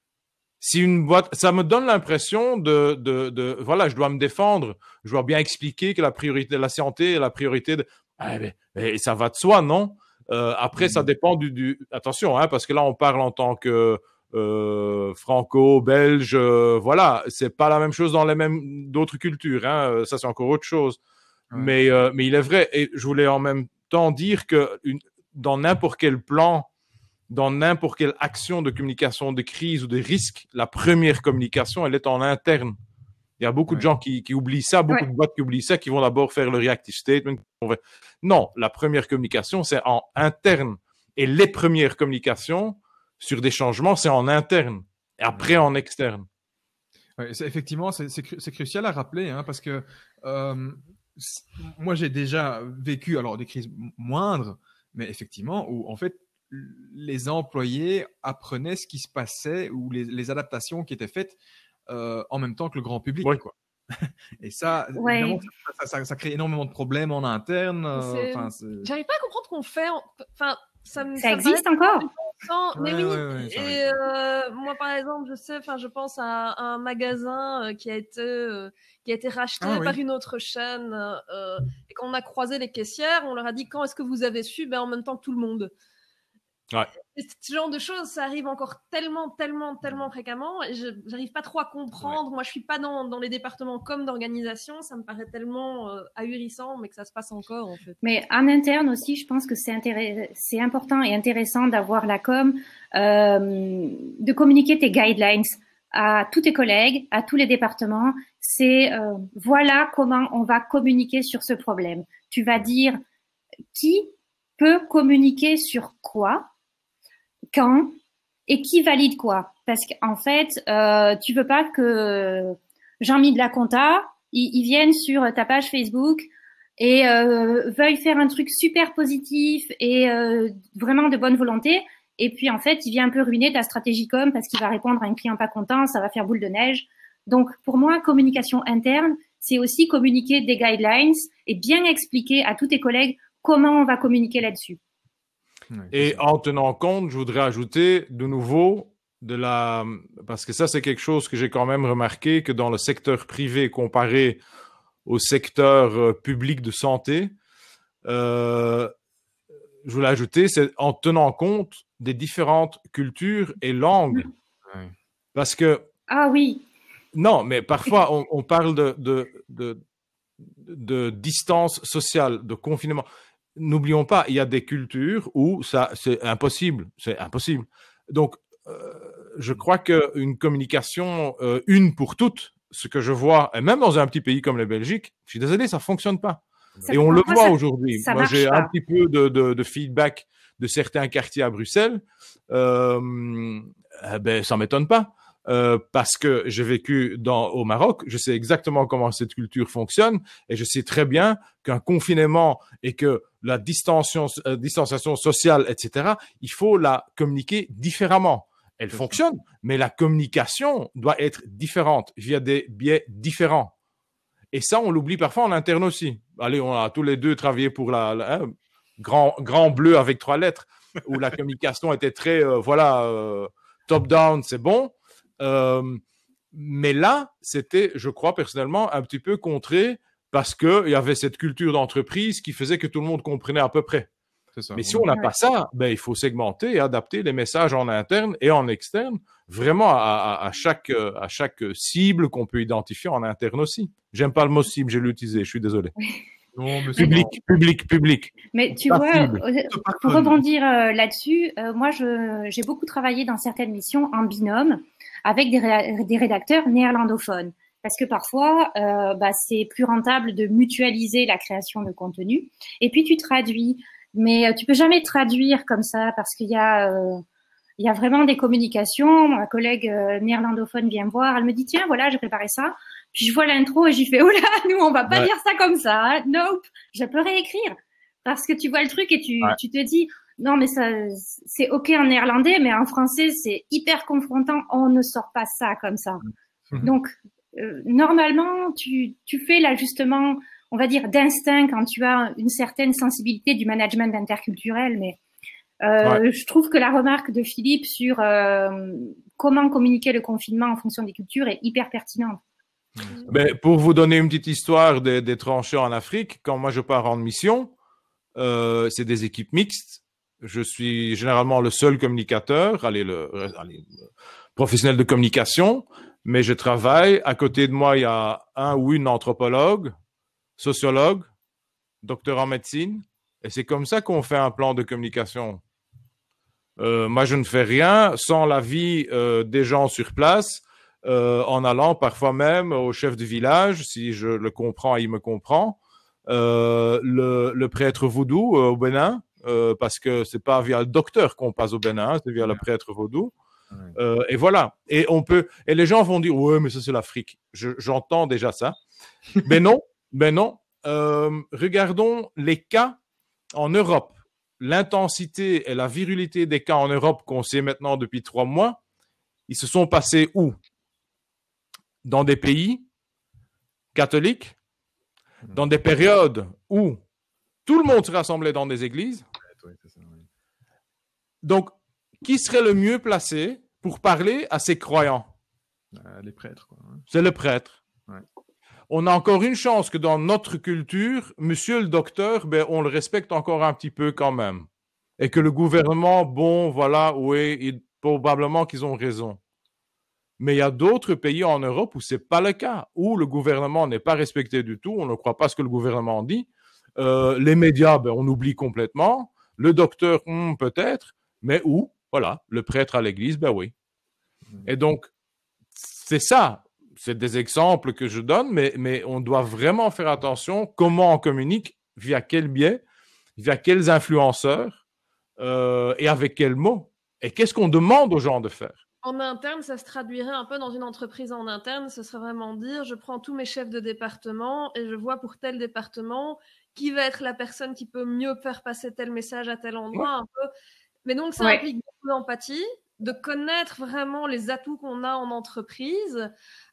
si une boîte, ça me donne l'impression de, de, de, voilà, je dois me défendre. Je dois bien expliquer que la priorité de la santé est la priorité de, ah, mais, mais ça va de soi, non? Euh, après, ça dépend du, du, attention, hein, parce que là, on parle en tant que, euh, franco-belge, euh, voilà, c'est pas la même chose dans les mêmes, d'autres cultures, hein, ça c'est encore autre chose. Ouais. Mais, euh, mais il est vrai, et je voulais en même temps dire que une, dans n'importe quel plan, dans n'importe quelle action de communication de crise ou de risque, la première communication, elle est en interne. Il y a beaucoup Ouais. de gens qui, qui oublient ça, beaucoup Ouais. de boîtes qui oublient ça, qui vont d'abord faire le reactive statement. Non, la première communication, c'est en interne. Et les premières communications sur des changements, c'est en interne. Et après, en externe. Ouais, c'est, effectivement, c'est, c'est, cru- c'est crucial à rappeler, hein, parce que euh, c- moi, j'ai déjà vécu alors des crises m- moindres, mais effectivement, où en fait, les employés apprenaient ce qui se passait ou les, les adaptations qui étaient faites euh, en même temps que le grand public, Oui. quoi. Et ça, Ouais. évidemment, ça, ça- ça crée énormément de problèmes en interne. euh, C'est- Enfin, c'est- J'arrive pas à comprendre qu'on fait. en- Enfin, ça me. Ça me existe paraît encore? sans- Mais Ouais, oui. ouais, ouais, ça Et euh, moi, par exemple, je sais. Enfin, je pense à un magasin euh, qui a été euh, qui a été racheté Ah oui. par une autre chaîne. euh, et quand on a croisé les caissières, on leur a dit quand est-ce que vous avez su? Ben en même temps que tout le monde. Ouais. Et ce genre de choses, ça arrive encore tellement, tellement, tellement fréquemment. Et je j'arrive pas trop à comprendre. Moi, je suis pas dans, dans les départements comme d'organisation. Ça me paraît tellement euh, ahurissant, mais que ça se passe encore, en fait. Mais en interne aussi, je pense que c'est intéress- c'est important et intéressant d'avoir la com, euh, de communiquer tes guidelines à tous tes collègues, à tous les départements. C'est euh, voilà comment on va communiquer sur ce problème. Tu vas dire qui peut communiquer sur quoi, quand et qui valide quoi. Parce qu'en fait, euh, tu veux pas que Jean-Mi de la compta, il, il vienne sur ta page Facebook et euh, veuille faire un truc super positif et euh, vraiment de bonne volonté. Et puis, en fait, il vient un peu ruiner ta stratégie com parce qu'il va répondre à un client pas content, ça va faire boule de neige. Donc, pour moi, communication interne, c'est aussi communiquer des guidelines et bien expliquer à tous tes collègues comment on va communiquer là-dessus. Ouais, Et c'est ça. en tenant compte, je voudrais ajouter de nouveau de la, parce que ça c'est quelque chose que j'ai quand même remarqué que dans le secteur privé comparé au secteur euh, public de santé, euh, je voulais ajouter, c'est en tenant compte des différentes cultures et langues. Ouais. Parce que, Ah oui, non, mais parfois on, on parle de, de, de, de distance sociale, de confinement. N'oublions pas, il y a des cultures où ça, c'est impossible, c'est impossible. Donc, euh, je crois qu'une communication euh, une pour toutes, ce que je vois, et même dans un petit pays comme la Belgique, je suis désolé, ça fonctionne pas. Ça- Et on le moi, voit ça- aujourd'hui. ça Moi, marche j'ai un pas. petit peu de, de, de feedback de certains quartiers à Bruxelles. Euh, eh ben, ça m'étonne pas. Euh, parce que j'ai vécu dans, au Maroc, je sais exactement comment cette culture fonctionne et je sais très bien qu'un confinement et que la distanciation, euh, distanciation sociale, et cetera, il faut la communiquer différemment. Elle C'est fonctionne, mais la communication doit être différente via des biais différents. Et ça, on l'oublie parfois en interne aussi. Allez, on a tous les deux travaillé pour la, la hein, grand, grand bleu avec trois lettres, où la communication était très, euh, voilà, euh, top-down, c'est bon. Euh, mais là, c'était, je crois personnellement, un petit peu contré parce qu'il y avait cette culture d'entreprise qui faisait que tout le monde comprenait à peu près. C'est ça. Mais si on n'a Ouais. pas ça, ben, il faut segmenter et adapter les messages en interne et en externe, vraiment à, à, à, chaque, à chaque cible qu'on peut identifier en interne aussi. J'aime pas le mot cible, j'ai l'utilisé, je suis désolé. Non, mais c'est Public, public, public. mais tu Pas vois, cible. euh, pas pour connu. rebondir euh, là-dessus, euh, moi, je, j'ai beaucoup travaillé dans certaines missions en binôme avec des, ré- des rédacteurs néerlandophones. Parce que parfois, euh, bah, c'est plus rentable de mutualiser la création de contenu. Et puis, tu traduis. Mais euh, tu peux jamais traduire comme ça parce qu'il y a, euh, il y a vraiment des communications. Ma collègue euh, néerlandophone vient me voir. Elle me dit, tiens, voilà, j'ai préparé ça. Puis je vois l'intro et j'y fais, oh là, nous, on va pas Ouais. dire ça comme ça. Hein. Nope. Je peux réécrire. Parce que tu vois le truc et tu, Ouais. tu te dis, non, mais ça, c'est OK en néerlandais, mais en français, c'est hyper confrontant. On ne sort pas ça comme ça. Mhm. Donc, euh, normalement, tu, tu fais l'ajustement, on va dire, d'instinct quand tu as une certaine sensibilité du management interculturel. Mais euh, Ouais. je trouve que la remarque de Philippe sur euh, comment communiquer le confinement en fonction des cultures est hyper pertinente. Mais pour vous donner une petite histoire des, des tranchées en Afrique, quand moi je pars en mission, euh, c'est des équipes mixtes. Je suis généralement le seul communicateur, allez, le, allez, le professionnel de communication, mais je travaille. À côté de moi, il y a un ou une anthropologue, sociologue, docteur en médecine, et c'est comme ça qu'on fait un plan de communication. Euh, moi, je ne fais rien sans l'avis euh, des gens sur place. Euh, en allant parfois même au chef du village, si je le comprends, il me comprend, euh, le, le prêtre vaudou euh, au Bénin, euh, parce que c'est pas via le docteur qu'on passe au Bénin, c'est via le prêtre vaudou. Ouais. Euh, et voilà. Et on peut. Et les gens vont dire ouais, mais ça c'est l'Afrique. Je, j'entends déjà ça. Mais non, mais non. Euh, regardons les cas en Europe. L'intensité et la virilité des cas en Europe qu'on sait maintenant depuis trois mois, ils se sont passés où? Dans des pays catholiques, dans des périodes où tout le monde se rassemblait dans des églises. Ouais, c'est ça, ouais. Donc, qui serait le mieux placé pour parler à ces croyants? Euh, les prêtres, quoi. Hein. C'est le prêtre. Ouais. On a encore une chance que dans notre culture, monsieur le docteur, ben, on le respecte encore un petit peu quand même. Et que le gouvernement, bon, voilà, oui, il, probablement qu'ils ont raison. Mais il y a d'autres pays en Europe où ce n'est pas le cas, où le gouvernement n'est pas respecté du tout, on ne croit pas ce que le gouvernement dit. Euh, les médias, ben, on oublie complètement. Le docteur, hmm, peut-être, mais où? Voilà, le prêtre à l'église, ben oui. Et donc, c'est ça. C'est des exemples que je donne, mais, mais on doit vraiment faire attention comment on communique, via quel biais, via quels influenceurs euh, et avec quels mots. Et qu'est-ce qu'on demande aux gens de faire? En interne, ça se traduirait un peu dans une entreprise en interne. Ce serait vraiment dire, je prends tous mes chefs de département et je vois pour tel département qui va être la personne qui peut mieux faire passer tel message à tel endroit. Ouais. Un peu. Mais donc, ça ouais. implique beaucoup d'empathie, de connaître vraiment les atouts qu'on a en entreprise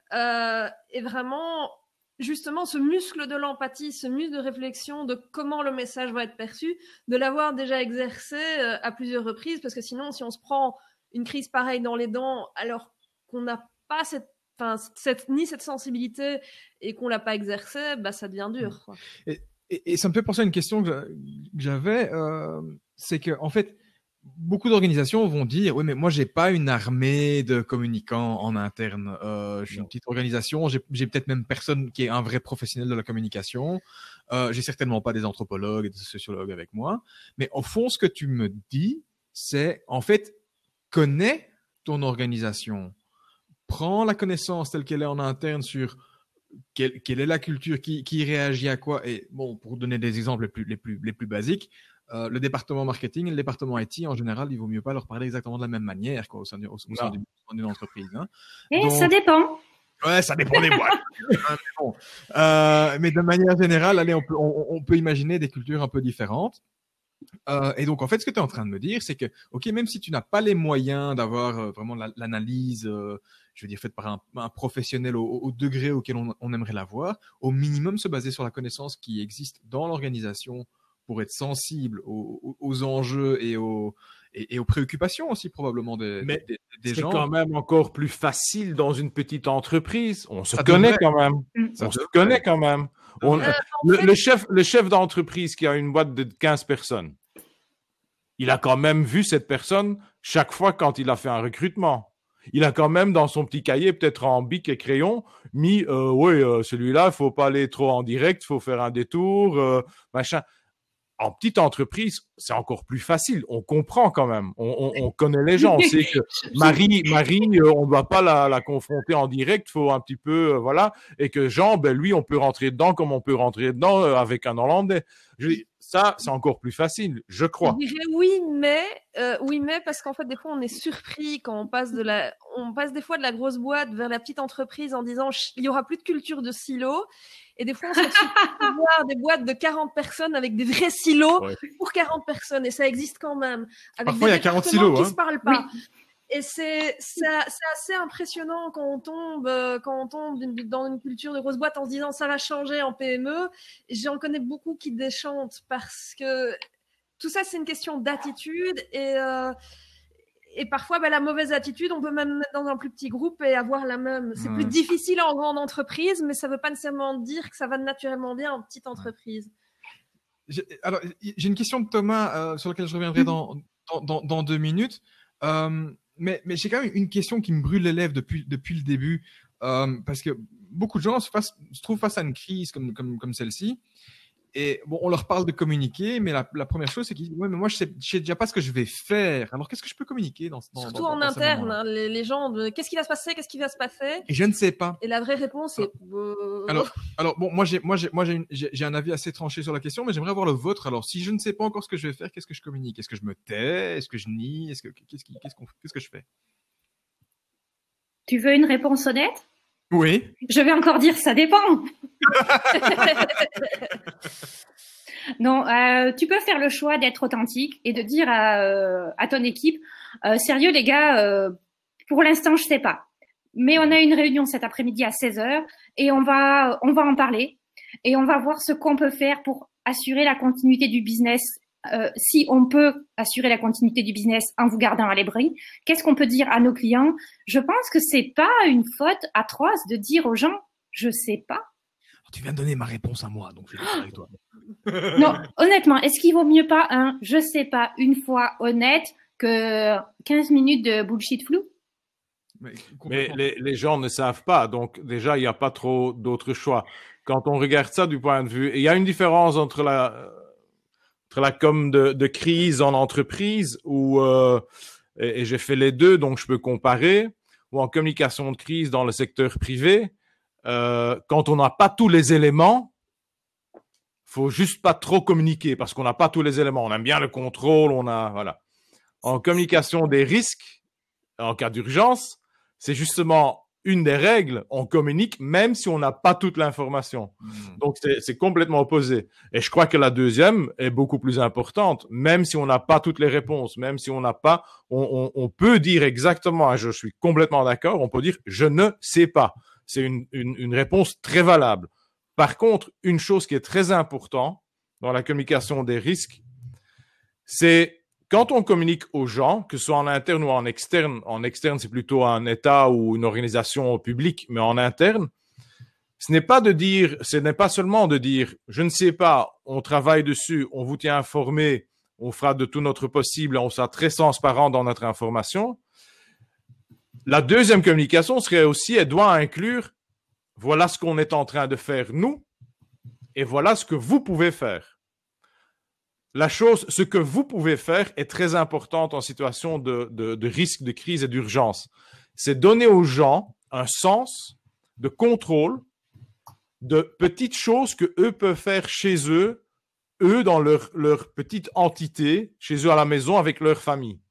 euh, et vraiment, justement, ce muscle de l'empathie, ce muscle de réflexion de comment le message va être perçu, de l'avoir déjà exercé euh, à plusieurs reprises, parce que sinon, si on se prend une crise pareille dans les dents, alors qu'on n'a pas cette, enfin, cette, ni cette sensibilité et qu'on l'a pas exercée, bah, ça devient dur. Quoi. Et, et, et ça me fait penser à une question que j'avais, euh, c'est que en fait, beaucoup d'organisations vont dire, oui, mais moi, j'ai pas une armée de communicants en interne. Euh, je suis une petite organisation, j'ai, j'ai peut-être même personne qui est un vrai professionnel de la communication. Euh, j'ai certainement pas des anthropologues et des sociologues avec moi. Mais au fond, ce que tu me dis, c'est en fait, connais ton organisation, prends la connaissance telle qu'elle est en interne sur quelle, quelle est la culture, qui, qui réagit à quoi. Et bon, pour donner des exemples les plus, les plus, les plus basiques, euh, le département marketing et le département I T, en général, il vaut mieux pas leur parler exactement de la même manière quoi, au sein, au, au sein d'une, d'une entreprise. Hein. Et Donc, ça dépend. Ouais, ça dépend des boîtes. mais, bon. euh, mais de manière générale, allez, on peut, on, on peut imaginer des cultures un peu différentes. Euh, et donc, en fait, ce que tu es en train de me dire, c'est que, OK, même si tu n'as pas les moyens d'avoir euh, vraiment la, l'analyse, euh, je veux dire, faite par un, un professionnel au, au degré auquel on, on aimerait l'avoir, au minimum se baser sur la connaissance qui existe dans l'organisation pour être sensible aux, aux enjeux et aux, et, et aux préoccupations aussi probablement des, Mais des, des c'est gens. C'est quand même encore plus facile dans une petite entreprise. On se ça connaît devrait. quand même. Ça on se connaît quand même. On, euh, le, fait... le, chef, le chef d'entreprise qui a une boîte de quinze personnes, il a quand même vu cette personne chaque fois quand il a fait un recrutement. Il a quand même dans son petit cahier, peut-être en bic et crayon, mis euh, « Oui, euh, celui-là, il ne faut pas aller trop en direct, il faut faire un détour, euh, machin ». En petite entreprise, c'est encore plus facile. On comprend quand même. On, on, on connaît les gens. On sait que Marie, Marie, on ne doit pas la, la confronter en direct. Il faut un petit peu, euh, voilà. Et que Jean, ben lui, on peut rentrer dedans comme on peut rentrer dedans euh, avec un Hollandais. Je dis, ça, c'est encore plus facile, je crois. Je dirais oui, mais euh, oui, mais parce qu'en fait, des fois, on est surpris quand on passe de la, on passe des fois de la grosse boîte vers la petite entreprise en disant, il y aura plus de culture de silo. Et des fois, on se retrouve à voir des boîtes de quarante personnes avec des vrais silos ouais. pour quarante personnes. Et ça existe quand même. Avec Parfois, il y a quarante silos. qui hein. se parlent pas. Oui. Et c'est, c'est, c'est assez impressionnant quand on tombe, quand on tombe dans une culture de grosse boîte en se disant ça va changer en P M E. Et j'en connais beaucoup qui déchantent parce que tout ça, c'est une question d'attitude. Et, euh, Et parfois, ben, la mauvaise attitude, on peut même mettre dans un plus petit groupe et avoir la même. C'est ouais. plus difficile en grande entreprise, mais ça ne veut pas nécessairement dire que ça va naturellement bien en petite entreprise. J'ai, alors, j'ai une question de Thomas euh, sur laquelle je reviendrai dans, dans, dans, dans deux minutes. Euh, mais, mais j'ai quand même une question qui me brûle les lèvres depuis, depuis le début, euh, parce que beaucoup de gens se, face, se trouvent face à une crise comme, comme, comme celle-ci. Et bon, on leur parle de communiquer, mais la, la première chose, c'est qu'ils disent, ouais, mais moi, je sais, je sais déjà pas ce que je vais faire. Alors, qu'est-ce que je peux communiquer dans, dans Surtout dans, en dans interne, hein, les, les gens, de, qu'est-ce qui va se passer, qu'est-ce qui va se passer? Et je ne sais pas. Et la vraie réponse est. Alors, alors, alors bon, moi, j'ai, moi, j'ai, moi, j'ai, une, j'ai, j'ai un avis assez tranché sur la question, mais j'aimerais avoir le vôtre. Alors, si je ne sais pas encore ce que je vais faire, qu'est-ce que je communique? Est-ce que je me tais? Est-ce que je nie? Est-ce que, qu'est-ce qui, qu'est-ce qu'on, qu'est-ce que je fais? Tu veux une réponse honnête? Oui. Je vais encore dire ça dépend. Non, euh, tu peux faire le choix d'être authentique et de dire à, euh, à ton équipe, euh, sérieux les gars, euh, pour l'instant je sais pas, mais on a une réunion cet après-midi à seize heures et on va on va en parler et on va voir ce qu'on peut faire pour assurer la continuité du business. Euh, si on peut assurer la continuité du business en vous gardant à l'abri, qu'est-ce qu'on peut dire à nos clients? Je pense que c'est pas une faute atroce de dire aux gens, je sais pas. Tu viens de donner ma réponse à moi, donc je vais faire avec toi. Non, honnêtement, est-ce qu'il vaut mieux pas un « je sais pas » une fois honnête que quinze minutes de bullshit flou? Mais, Mais les, les gens ne savent pas, donc déjà, il n'y a pas trop d'autres choix. Quand on regarde ça du point de vue, il y a une différence entre la, entre la com de, de crise en entreprise, où, euh, et, et j'ai fait les deux, donc je peux comparer, ou en communication de crise dans le secteur privé. Euh, quand on n'a pas tous les éléments, faut juste pas trop communiquer parce qu'on n'a pas tous les éléments. On aime bien le contrôle, on a voilà. En communication des risques, en cas d'urgence, c'est justement une des règles. On communique même si on n'a pas toute l'information. Mmh. Donc c'est, c'est complètement opposé. Et je crois que la deuxième est beaucoup plus importante. Même si on n'a pas toutes les réponses, même si on n'a pas, on, on, on peut dire exactement. Je suis complètement d'accord. On peut dire je ne sais pas. C'est une, une, une réponse très valable. Par contre, une chose qui est très importante dans la communication des risques, c'est quand on communique aux gens, que ce soit en interne ou en externe, en externe, c'est plutôt un État ou une organisation publique, mais en interne, ce n'est pas de dire, ce n'est pas seulement de dire, je ne sais pas, on travaille dessus, on vous tient informé, on fera de tout notre possible, on sera très transparent dans notre information. La deuxième communication serait aussi, elle doit inclure, voilà ce qu'on est en train de faire nous, et voilà ce que vous pouvez faire. La chose, ce que vous pouvez faire est très importante en situation de, de, de risque, de crise et d'urgence. C'est donner aux gens un sens de contrôle de petites choses que eux peuvent faire chez eux, eux dans leur, leur petite entité, chez eux à la maison avec leur famille.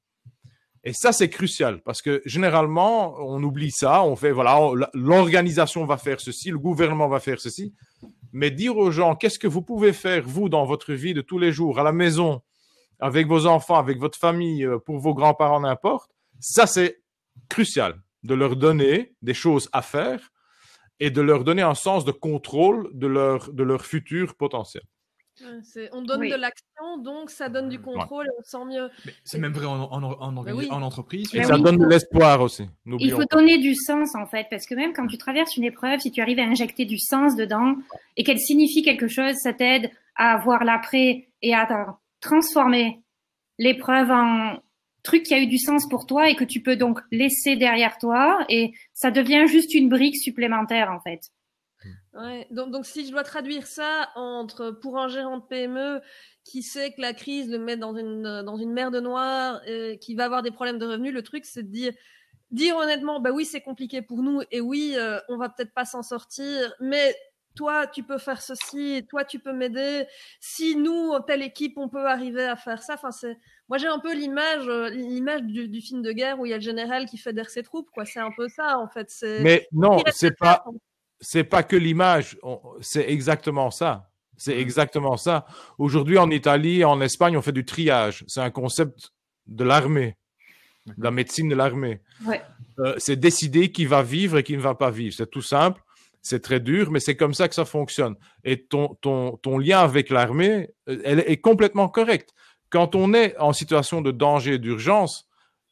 Et ça, c'est crucial parce que généralement, on oublie ça. On fait, voilà, l'organisation va faire ceci, le gouvernement va faire ceci. Mais dire aux gens, qu'est-ce que vous pouvez faire, vous, dans votre vie de tous les jours, à la maison, avec vos enfants, avec votre famille, pour vos grands-parents, n'importe, ça, c'est crucial de leur donner des choses à faire et de leur donner un sens de contrôle de leur, de leur futur potentiel. C'est, on donne oui. de l'action, donc ça donne du contrôle ouais. Et on sent mieux. Mais c'est même vrai en, en, en, en, oui. en entreprise. Et ça oui. donne de l'espoir aussi. Il faut pas. donner du sens en fait, parce que même quand tu traverses une épreuve, si tu arrives à injecter du sens dedans et qu'elle signifie quelque chose, ça t'aide à voir l'après et à transformer l'épreuve en truc qui a eu du sens pour toi et que tu peux donc laisser derrière toi et ça devient juste une brique supplémentaire en fait. Ouais, donc, donc si je dois traduire ça entre pour un gérant de P M E qui sait que la crise le met dans une dans une mer de noir, euh, qui va avoir des problèmes de revenus, le truc c'est de dire dire honnêtement bah oui c'est compliqué pour nous et oui euh, on va peut-être pas s'en sortir, mais toi tu peux faire ceci, toi tu peux m'aider. Si nous telle équipe on peut arriver à faire ça. Enfin c'est moi j'ai un peu l'image euh, l'image du, du film de guerre où il y a le général qui fédère ses troupes quoi. C'est un peu ça en fait. C'est mais non c'est pas. C'est pas que l'image, c'est exactement ça. C'est exactement ça. Aujourd'hui, en Italie, en Espagne, on fait du triage. C'est un concept de l'armée, de la médecine de l'armée. Ouais. Euh, c'est décider qui va vivre et qui ne va pas vivre. C'est tout simple. C'est très dur, mais c'est comme ça que ça fonctionne. Et ton, ton, ton lien avec l'armée, elle est complètement correcte. Quand on est en situation de danger, d'urgence,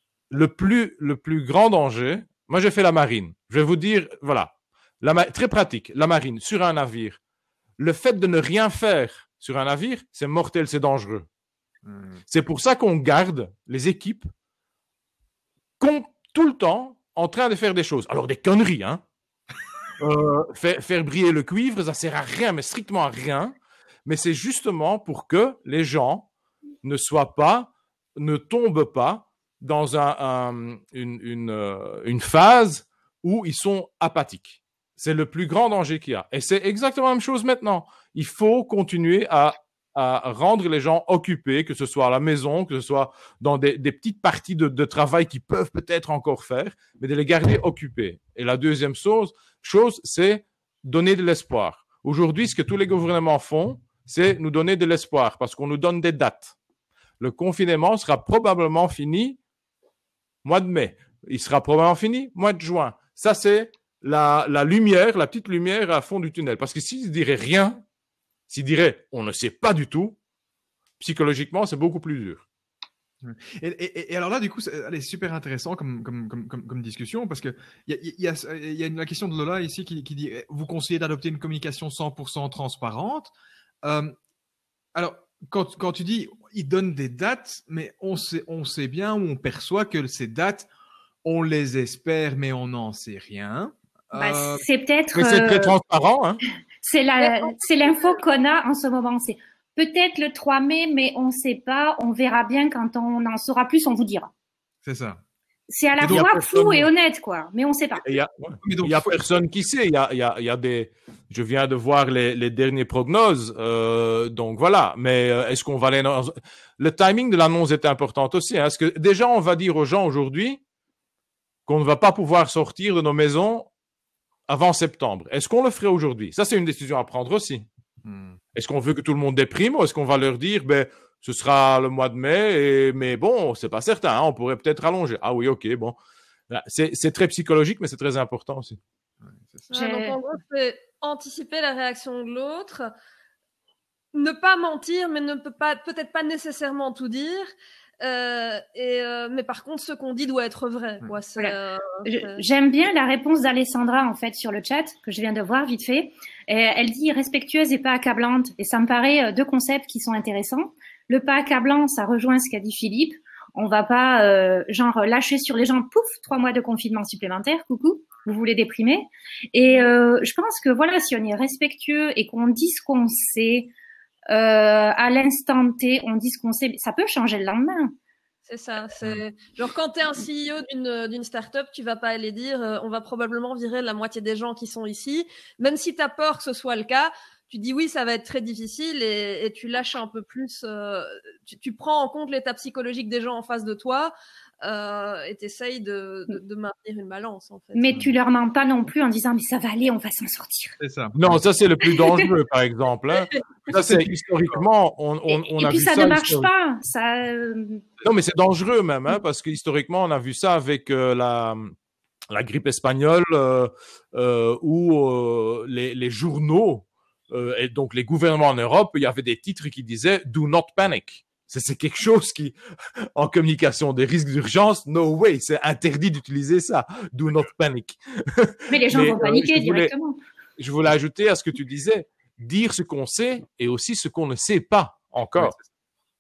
le plus, le plus grand danger, moi j'ai fait la marine. Je vais vous dire, voilà. La, très pratique, la marine, sur un navire. Le fait de ne rien faire sur un navire, c'est mortel, c'est dangereux. Mmh. C'est pour ça qu'on garde les équipes tout le temps en train de faire des choses. Alors des conneries, hein. euh, faire, faire briller le cuivre, ça sert à rien, mais strictement à rien. Mais c'est justement pour que les gens ne soient pas, ne tombent pas dans un, un, une, une, une phase où ils sont apathiques. C'est le plus grand danger qu'il y a. Et c'est exactement la même chose maintenant. Il faut continuer à à rendre les gens occupés, que ce soit à la maison, que ce soit dans des, des petites parties de, de travail qu'ils peuvent peut-être encore faire, mais de les garder occupés. Et la deuxième chose, chose c'est donner de l'espoir. Aujourd'hui, ce que tous les gouvernements font, c'est nous donner de l'espoir parce qu'on nous donne des dates. Le confinement sera probablement fini mois de mai. Il sera probablement fini mois de juin. Ça, c'est la, la lumière, la petite lumière à fond du tunnel. Parce que s'ils ne diraient rien, s'ils diraient on ne sait pas du tout, psychologiquement, c'est beaucoup plus dur. Et, et, et alors là, du coup, c'est allez, super intéressant comme, comme, comme, comme, comme discussion parce qu'il y a, y, a, y a la question de Lola ici qui, qui dit vous conseillez d'adopter une communication cent pour cent transparente. Euh, alors, quand, quand tu dis ils donnent des dates, mais on sait, on sait bien ou on perçoit que ces dates, on les espère, mais on n'en sait rien. Bah, euh, c'est peut-être. Mais c'est très transparent, hein. C'est la, c'est l'info qu'on a en ce moment. C'est peut-être le trois mai, mais on ne sait pas. On verra bien quand on en saura plus, on vous dira. C'est ça. C'est à la donc, fois personne... flou et honnête, quoi. Mais on ne sait pas. Il y a, ouais. il y a faut... personne qui sait. Il y a, il y a, il y a des. Je viens de voir les, les dernières prognoses. Euh, donc voilà. Mais euh, est-ce qu'on va aller dans... Le timing de l'annonce est important aussi. Hein, parce que déjà, on va dire aux gens aujourd'hui qu'on ne va pas pouvoir sortir de nos maisons avant septembre. Est-ce qu'on le ferait aujourd'hui? Ça, c'est une décision à prendre aussi. Hmm. Est-ce qu'on veut que tout le monde déprime ou est-ce qu'on va leur dire, ben, ce sera le mois de mai, et... mais bon, c'est pas certain, hein, on pourrait peut-être allonger. Ah oui, ok, bon. C'est, c'est très psychologique, mais c'est très important aussi. Ouais, c'est ça. Ouais, donc, en gros, c'est anticiper la réaction de l'autre, ne pas mentir, mais ne peut pas, peut-être pas nécessairement tout dire. Euh, et euh, mais par contre, ce qu'on dit doit être vrai. Ouais, c'est, voilà. euh, c'est... J'aime bien la réponse d'Alessandra en fait sur le chat que je viens de voir vite fait. Et elle dit respectueuse et pas accablante. Et ça me paraît deux concepts qui sont intéressants. Le pas accablant, ça rejoint ce qu'a dit Philippe. On va pas euh, genre lâcher sur les gens, pouf, trois mois de confinement supplémentaire. Coucou, vous voulez déprimer. Et euh, je pense que voilà, si on est respectueux et qu'on dit ce qu'on sait. Euh, à l'instant T, on dit ce qu'on sait, ça peut changer le lendemain. C'est ça. C'est genre quand t'es un C E O d'une d'une startup, tu vas pas aller dire, euh, on va probablement virer la moitié des gens qui sont ici, même si t'as peur que ce soit le cas. Tu dis oui, ça va être très difficile et, et tu lâches un peu plus. Euh, tu, tu prends en compte l'état psychologique des gens en face de toi. Euh, et t'essayes de, de, de maintenir une balance, en fait. Mais tu leur mens pas non plus en disant, mais ça va aller, on va s'en sortir. C'est ça. Non, ça, c'est le plus dangereux, par exemple. Hein. Ça, c'est historiquement, on, on, on et, a et puis vu ça, ça. ne marche pas. Ça... Non, mais c'est dangereux même, hein, parce que historiquement, on a vu ça avec euh, la, la grippe espagnole, euh, euh, où euh, les, les journaux, euh, et donc les gouvernements en Europe, il y avait des titres qui disaient « Do not panic ». C'est quelque chose qui, en communication des risques d'urgence, no way, c'est interdit d'utiliser ça. Do not panic. Mais les gens Mais, vont paniquer euh, je voulais, directement. Je voulais ajouter à ce que tu disais, dire ce qu'on sait et aussi ce qu'on ne sait pas encore. Ouais.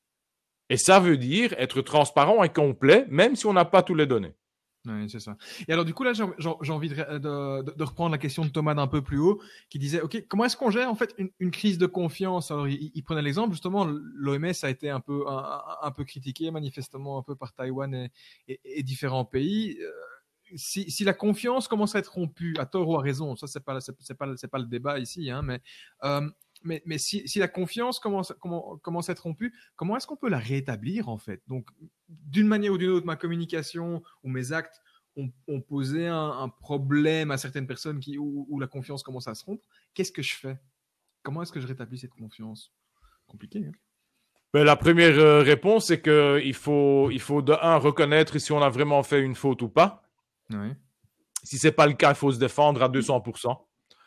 Et ça veut dire être transparent et complet, même si on n'a pas toutes les données. Oui, c'est ça. Et alors, du coup, là, j'ai, j'ai envie de, de, de reprendre la question de Thomas d'un peu plus haut, qui disait, OK, comment est-ce qu'on gère, en fait, une, une crise de confiance? Alors, il, il prenait l'exemple, justement, l'O M S a été un peu, un, un peu critiqué, manifestement, un peu par Taïwan et, et, et différents pays. Euh, si, si la confiance commence à être rompue, à tort ou à raison, ça, c'est pas, c'est, c'est pas, c'est pas le débat ici, hein, mais, euh, mais, mais si, si la confiance commence, comment, commence à être rompue, comment est-ce qu'on peut la rétablir, en fait? Donc, d'une manière ou d'une autre, ma communication ou mes actes ont, ont posé un, un problème à certaines personnes qui, où, où la confiance commence à se rompre. Qu'est-ce que je fais? Comment est-ce que je rétablis cette confiance? Compliqué, hein? Ben, la première euh, réponse, c'est qu'il faut, il faut de un, reconnaître si on a vraiment fait une faute ou pas. Oui. Si ce n'est pas le cas, il faut se défendre à deux cents pour cent.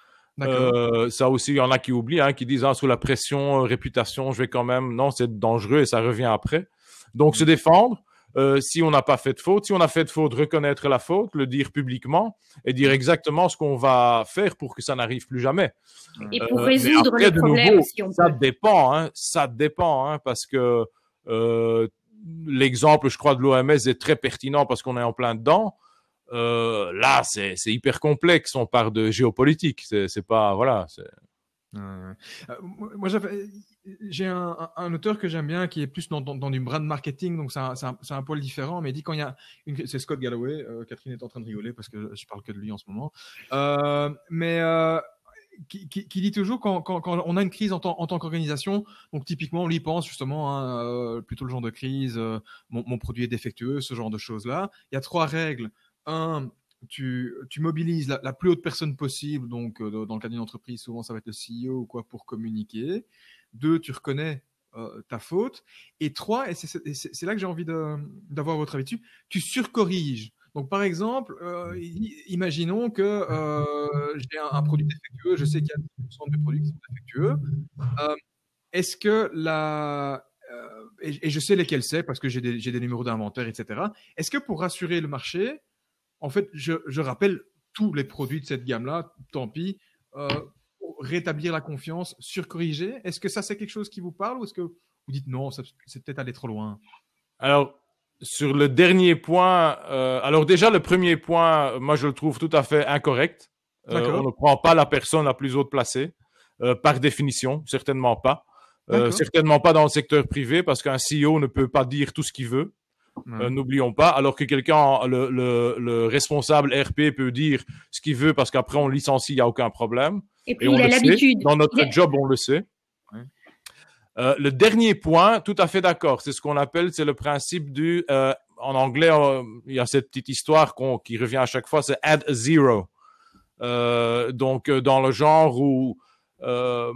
Euh, ça aussi, il y en a qui oublient, hein, qui disent ah, sous la pression, euh, réputation, je vais quand même. Non, c'est dangereux et ça revient après. Donc, mmh. se défendre. Euh, si on n'a pas fait de faute, si on a fait de faute, reconnaître la faute, le dire publiquement et dire exactement ce qu'on va faire pour que ça n'arrive plus jamais. Et pour euh, résoudre après, le problème, nouveau, si on ça peut. dépend, hein, ça dépend, hein, parce que euh, l'exemple, je crois, de l'O M S est très pertinent parce qu'on est en plein dedans. Euh, là, c'est, c'est hyper complexe. On parle de géopolitique. C'est, c'est pas, voilà. C'est... Euh, moi, j'avais, j'ai un, un, un auteur que j'aime bien qui est plus dans, dans, dans du brand marketing, donc c'est un, c'est un, c'est un poil différent, mais il dit quand il y a une, c'est Scott Galloway. Euh, Catherine est en train de rigoler parce que je parle que de lui en ce moment. Euh, mais euh, qui, qui, qui dit toujours quand, quand, quand on a une crise en, tant, en tant qu'organisation, donc typiquement on y pense justement, hein, euh, plutôt le genre de crise, euh, mon, mon produit est défectueux, ce genre de choses-là. Il y a trois règles. Un, tu, tu mobilises la, la plus haute personne possible, donc euh, dans le cas d'une entreprise, souvent ça va être le C E O ou quoi, pour communiquer. Deux, tu reconnais euh, ta faute. Et trois, et c'est, c'est, c'est là que j'ai envie de, d'avoir votre avis dessus, tu surcorriges. Donc, par exemple, euh, imaginons que euh, j'ai un, un produit défectueux, je sais qu'il y a dix pour cent de mes produits qui sont défectueux. Euh, est-ce que la... Euh, et, et je sais lesquels c'est parce que j'ai des, j'ai des numéros d'inventaire, et cetera. Est-ce que pour rassurer le marché, en fait, je, je rappelle tous les produits de cette gamme-là, tant pis, euh, pour rétablir la confiance, surcorriger? Est-ce que ça, c'est quelque chose qui vous parle ou est-ce que vous dites non, ça, c'est peut-être aller trop loin? Alors, sur le dernier point, euh, alors déjà le premier point, moi je le trouve tout à fait incorrect. Euh, on ne prend pas la personne la plus haute placée, euh, par définition, certainement pas. Euh, certainement pas dans le secteur privé, parce qu'un C E O ne peut pas dire tout ce qu'il veut. Euh, n'oublions pas, alors que quelqu'un, le, le, le responsable R P peut dire ce qu'il veut, parce qu'après on le licencie, il n'y a aucun problème. Et puis Et on il a l'habitude. Dans notre a... job, on le sait. Ouais. Euh, le dernier point, tout à fait d'accord, c'est ce qu'on appelle, c'est le principe du, euh, en anglais, euh, il y a cette petite histoire qu'on, qui revient à chaque fois, c'est add a zero. Euh, donc, euh, dans le genre où, euh,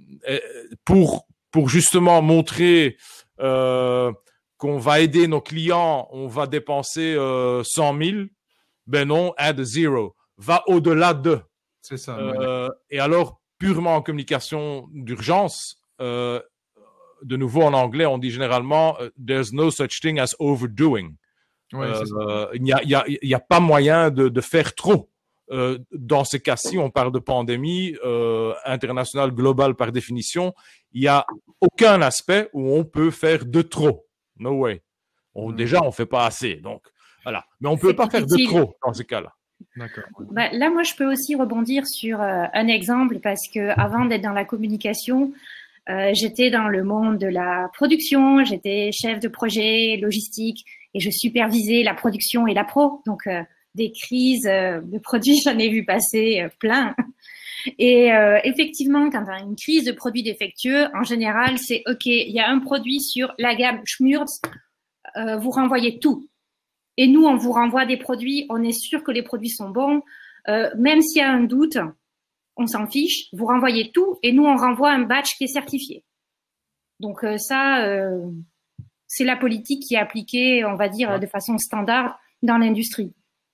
pour, pour justement montrer euh, qu'on va aider nos clients, on va dépenser euh, cent mille, ben non, add a zero. Va au-delà de. C'est ça. Euh, ouais. Et alors, purement en communication d'urgence, euh, de nouveau en anglais, on dit généralement uh, « there's no such thing as overdoing ouais, ». Euh, il n'y a, y a, y a pas moyen de, de faire trop. Euh, dans ces cas-ci, on parle de pandémie euh, internationale, globale par définition. Il n'y a aucun aspect où on peut faire de trop. No way. On, mmh. Déjà, on ne fait pas assez. Donc, voilà. Mais on ne peut pas faire de trop dans ces cas-là. D'accord. Bah, là, moi, je peux aussi rebondir sur euh, un exemple parce que avant d'être dans la communication, Euh, j'étais dans le monde de la production, j'étais chef de projet logistique et je supervisais la production et la pro. Donc, euh, des crises euh, de produits, j'en ai vu passer euh, plein. Et euh, effectivement, quand on a une crise de produits défectueux, en général, c'est OK, il y a un produit sur la gamme Schmürz, euh, vous renvoyez tout. Et nous, on vous renvoie des produits, on est sûr que les produits sont bons. Euh, même s'il y a un doute, on s'en fiche, vous renvoyez tout et nous, on renvoie un batch qui est certifié. Donc euh, ça, euh, c'est la politique qui est appliquée, on va dire, ouais. de façon standard dans l'industrie.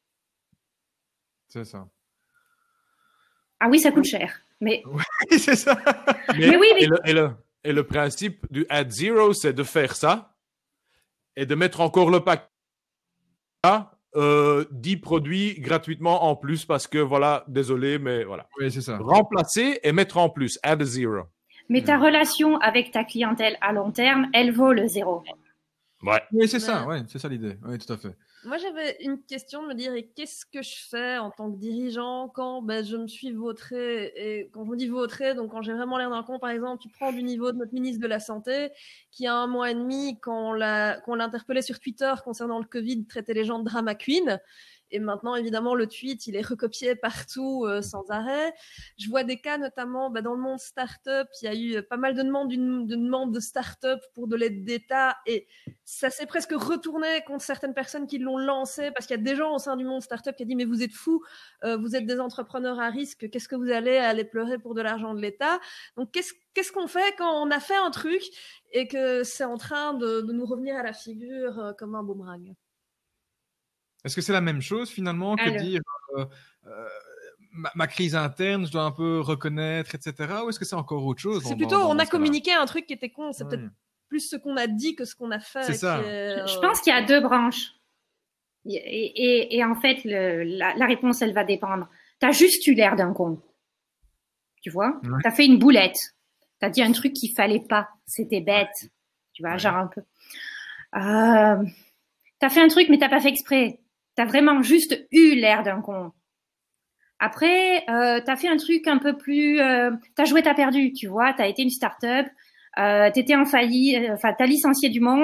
C'est ça. Ah oui, ça coûte cher. Mais... Oui, c'est ça. Mais, mais oui, mais... Et, le, et, le, et le principe du add zero, c'est de faire ça et de mettre encore le pack là. Euh, dix produits gratuitement en plus parce que voilà, désolé, mais voilà. Oui, c'est ça. Remplacer et mettre en plus, add a zero. Mais ta mmh. relation avec ta clientèle à long terme, elle vaut le zéro. Ouais. Oui, c'est ça, ouais, c'est ça l'idée. Oui, tout à fait. Moi, j'avais une question de me dire, et qu'est-ce que je fais en tant que dirigeant quand ben, je me suis vautré, et quand je me dis vautré, donc quand j'ai vraiment l'air d'un con, par exemple, tu prends du niveau de notre ministre de la Santé, qui a un mois et demi, quand on l'a, qu'on l'a interpellé sur Twitter concernant le Covid, traitait les gens de drama queen. Et maintenant, évidemment, le tweet, il est recopié partout euh, sans arrêt. Je vois des cas, notamment bah, dans le monde start-up. Il y a eu pas mal de demandes, d'une, de demandes de start-up pour de l'aide d'État. Et ça s'est presque retourné contre certaines personnes qui l'ont lancé parce qu'il y a des gens au sein du monde start-up qui ont dit « Mais vous êtes fous, euh, vous êtes des entrepreneurs à risque. Qu'est-ce que vous allez aller pleurer pour de l'argent de l'État ?» Donc, qu'est-ce, qu'est-ce qu'on fait quand on a fait un truc et que c'est en train de, de nous revenir à la figure euh, comme un boomerang ? Est-ce que c'est la même chose finalement que Alors. dire euh, euh, ma, ma crise interne, je dois un peu reconnaître, et cetera. Ou est-ce que c'est encore autre chose? C'est plutôt, dans, dans on a communiqué un truc qui était con. C'est ouais. peut-être plus ce qu'on a dit que ce qu'on a fait. C'est ça. Est, euh... Je pense qu'il y a deux branches. Et, et, et en fait, le, la, la réponse, elle va dépendre. T'as juste eu l'air d'un con. Tu vois? Ouais. T'as fait une boulette. T'as dit un truc qu'il fallait pas. C'était bête. Tu vois, ouais. genre un peu. Euh, t'as fait un truc, mais t'as pas fait exprès. T'as vraiment juste eu l'air d'un con. Après, euh, t'as fait un truc un peu plus... Euh, t'as joué, t'as perdu, tu vois. T'as été une start-up, euh, t'étais en faillite, enfin, t'as licencié du monde,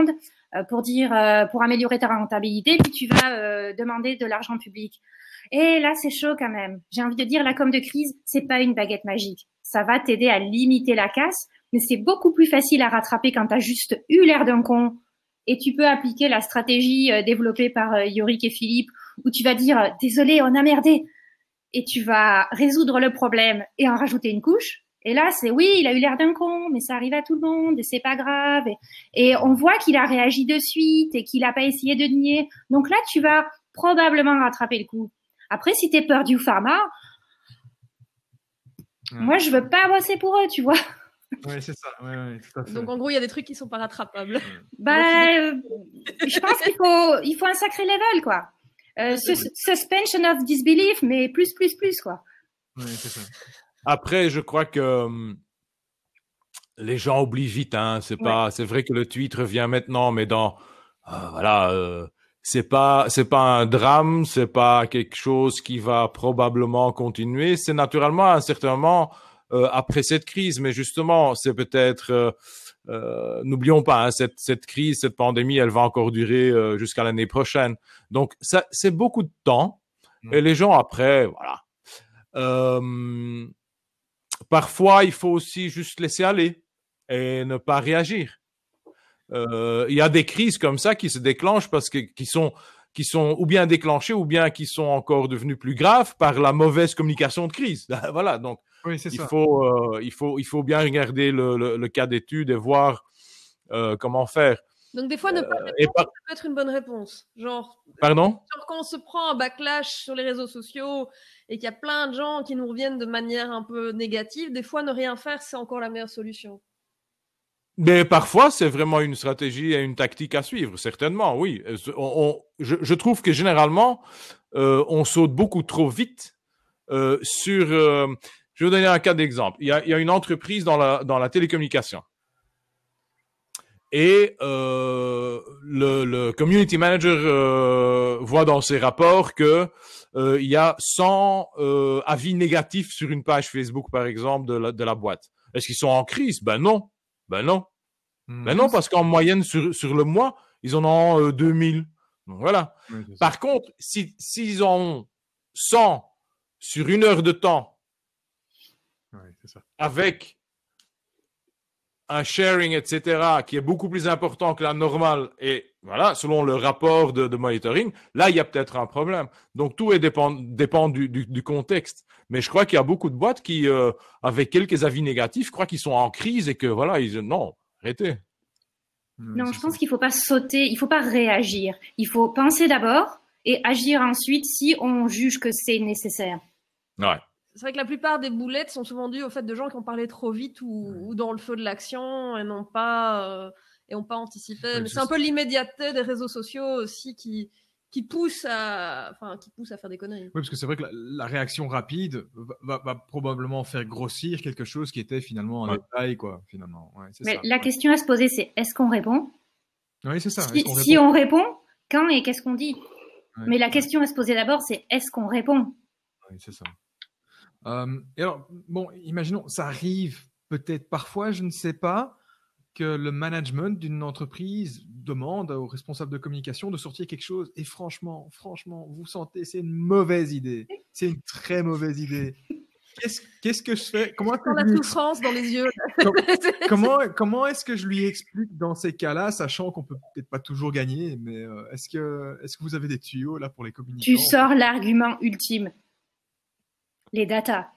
euh, pour dire, euh, pour améliorer ta rentabilité, puis tu vas euh, demander de l'argent public. Et là, c'est chaud quand même. J'ai envie de dire, la com de crise, c'est pas une baguette magique. Ça va t'aider à limiter la casse, mais c'est beaucoup plus facile à rattraper quand t'as juste eu l'air d'un con. Et tu peux appliquer la stratégie euh, développée par euh, Yorick et Philippe, où tu vas dire euh, « désolé, on a merdé ». Et tu vas résoudre le problème et en rajouter une couche. Et là, c'est oui, il a eu l'air d'un con, mais ça arrive à tout le monde et c'est pas grave. Et, et on voit qu'il a réagi de suite et qu'il a pas essayé de nier. Donc là, tu vas probablement rattraper le coup. Après, si t'es Purdue Pharma, ouais. moi, je veux pas bosser pour eux, tu vois. Oui, c'est ça. Ouais, ouais, tout à fait. Donc, en gros, il y a des trucs qui sont pas rattrapables. Bah, euh, je pense qu'il faut, il faut un sacré level, quoi. Euh, sus- suspension of disbelief, mais plus, plus, plus, quoi. Oui, c'est ça. Après, je crois que euh, les gens oublient vite. Hein. C'est pas, Ouais. c'est vrai que le tweet revient maintenant, mais dans, euh, voilà, euh, c'est pas, c'est pas un drame, c'est pas quelque chose qui va probablement continuer. C'est naturellement un certain moment euh, après cette crise, mais justement, c'est peut-être. Euh, Euh, n'oublions pas, hein, cette, cette crise, cette pandémie, elle va encore durer euh, jusqu'à l'année prochaine. Donc, ça, c'est beaucoup de temps. Mmh. Et les gens, après, voilà. Euh, parfois, il faut aussi juste laisser aller et ne pas réagir. Euh, il y a des crises comme ça qui se déclenchent parce que qui sont qui sont ou bien déclenchées ou bien qui sont encore devenues plus graves par la mauvaise communication de crise. Voilà, donc oui, c'est il ça. faut euh, il faut il faut bien regarder le, le, le cas d'étude et voir euh, comment faire. Donc des fois ne pas Euh, répondre, et par- ça peut être une bonne réponse. Genre Pardon? Genre quand on se prend un backlash sur les réseaux sociaux et qu'il y a plein de gens qui nous reviennent de manière un peu négative, des fois ne rien faire, c'est encore la meilleure solution. Mais parfois, c'est vraiment une stratégie et une tactique à suivre, certainement, oui. On, on, je, je trouve que généralement, euh, on saute beaucoup trop vite euh, sur... Euh, je vais vous donner un cas d'exemple. Il y a, il y a une entreprise dans la, dans la télécommunication. Et euh, le, le community manager euh, voit dans ses rapports que euh, il y a cent euh, avis négatifs sur une page Facebook, par exemple, de la, de la boîte. Est-ce qu'ils sont en crise? Ben non. Ben non. Mmh. Ben non, parce qu'en moyenne, sur, sur le mois, ils en ont euh, deux mille. Donc voilà. Oui, par contre, si, s'ils en ont cent sur une heure de temps, oui, c'est ça. avec un sharing, et cetera, qui est beaucoup plus important que la normale, et voilà, selon le rapport de, de monitoring, là, il y a peut-être un problème. Donc, tout est dépend, dépend du, du, du contexte. Mais je crois qu'il y a beaucoup de boîtes qui, euh, avec quelques avis négatifs, croient qu'ils sont en crise et que, voilà, ils non, arrêtez. Non, je pense ça. qu'il faut pas sauter, il faut pas réagir. Il faut penser d'abord et agir ensuite si on juge que c'est nécessaire. Ouais. C'est vrai que la plupart des boulettes sont souvent dues au fait de gens qui ont parlé trop vite ou, ou dans le feu de l'action et n'ont pas, euh, et ont pas anticipé. Ouais, mais c'est un peu l'immédiateté des réseaux sociaux aussi qui, qui pousse à, enfin, qui pousse à faire des conneries. Oui, parce que c'est vrai que la, la réaction rapide va, va, va probablement faire grossir quelque chose qui était finalement en ouais. détail, quoi, finalement. Ouais, c'est mais ça, la ouais. question à se poser, c'est est-ce qu'on répond? Oui, c'est ça. Si, on, si on répond, quand et qu'est-ce qu'on dit? ouais, mais la ouais. question à se poser d'abord, c'est est-ce qu'on répond? Oui, c'est ça. Euh, et alors, bon, imaginons, ça arrive peut-être parfois, je ne sais pas, que le management d'une entreprise demande aux responsables de communication de sortir quelque chose. Et franchement, franchement, vous sentez, c'est une mauvaise idée. C'est une très mauvaise idée. Qu'est-ce, qu'est-ce que je fais? Comment est-ce que la souffrance dans les yeux. comment comment est-ce que je lui explique dans ces cas-là, sachant qu'on peut peut-être pas toujours gagner, mais euh, est-ce que est-ce que vous avez des tuyaux là pour les communicants? Tu sors l'argument ultime. Les data.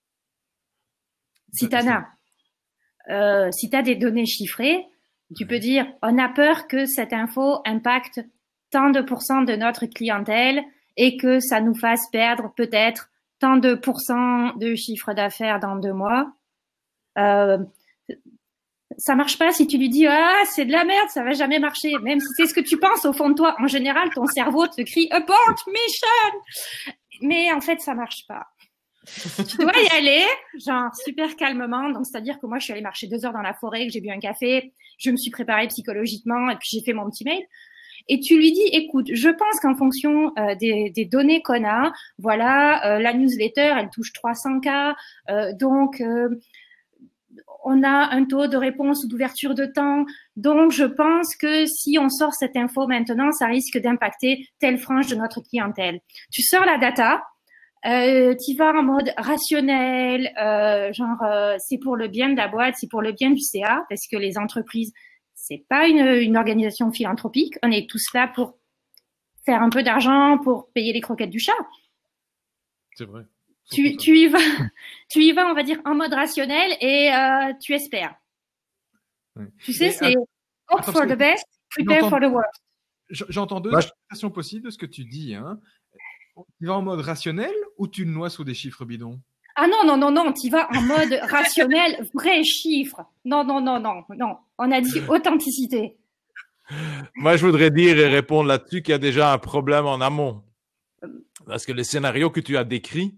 Si t'en as, euh, si t'as des données chiffrées, tu peux dire, on a peur que cette info impacte tant de pourcents de notre clientèle et que ça nous fasse perdre peut-être tant de pourcents de chiffre d'affaires dans deux mois. Euh, ça marche pas si tu lui dis, ah, c'est de la merde, ça va jamais marcher. Même si c'est ce que tu penses au fond de toi. En général, ton cerveau te crie, abort mission! Mais en fait, ça marche pas. Tu dois y aller, genre super calmement. Donc, c'est-à-dire que moi, je suis allée marcher deux heures dans la forêt, que j'ai bu un café, je me suis préparée psychologiquement et puis j'ai fait mon petit mail. Et tu lui dis, écoute, je pense qu'en fonction euh, des, des données qu'on a, voilà, euh, la newsletter, elle touche trois cents K, euh, donc euh, on a un taux de réponse ou d'ouverture de temps. Donc, je pense que si on sort cette info maintenant, ça risque d'impacter telle frange de notre clientèle. Tu sors la data, euh, tu vas en mode rationnel, euh, genre euh, c'est pour le bien de la boîte, c'est pour le bien du C A, parce que les entreprises, c'est pas une, une organisation philanthropique. On est tous là pour faire un peu d'argent, pour payer les croquettes du chat. C'est vrai. Tu, tu y vas, tu y vas, on va dire, en mode rationnel et euh, tu espères. Oui. Tu sais, Mais, c'est hope attends, for parce the que best, prepare j'entends- for the worst. J- J'entends deux Moi, je- interprétations possibles de ce que tu dis. Hein. Tu vas en mode rationnel ou tu le noies sous des chiffres bidons? Ah non, non, non, non, tu y vas en mode rationnel, vrai chiffre. Non, non, non, non, non. On a dit authenticité. Moi, je voudrais dire et répondre là-dessus qu'il y a déjà un problème en amont. Parce que le scénario que tu as décrit,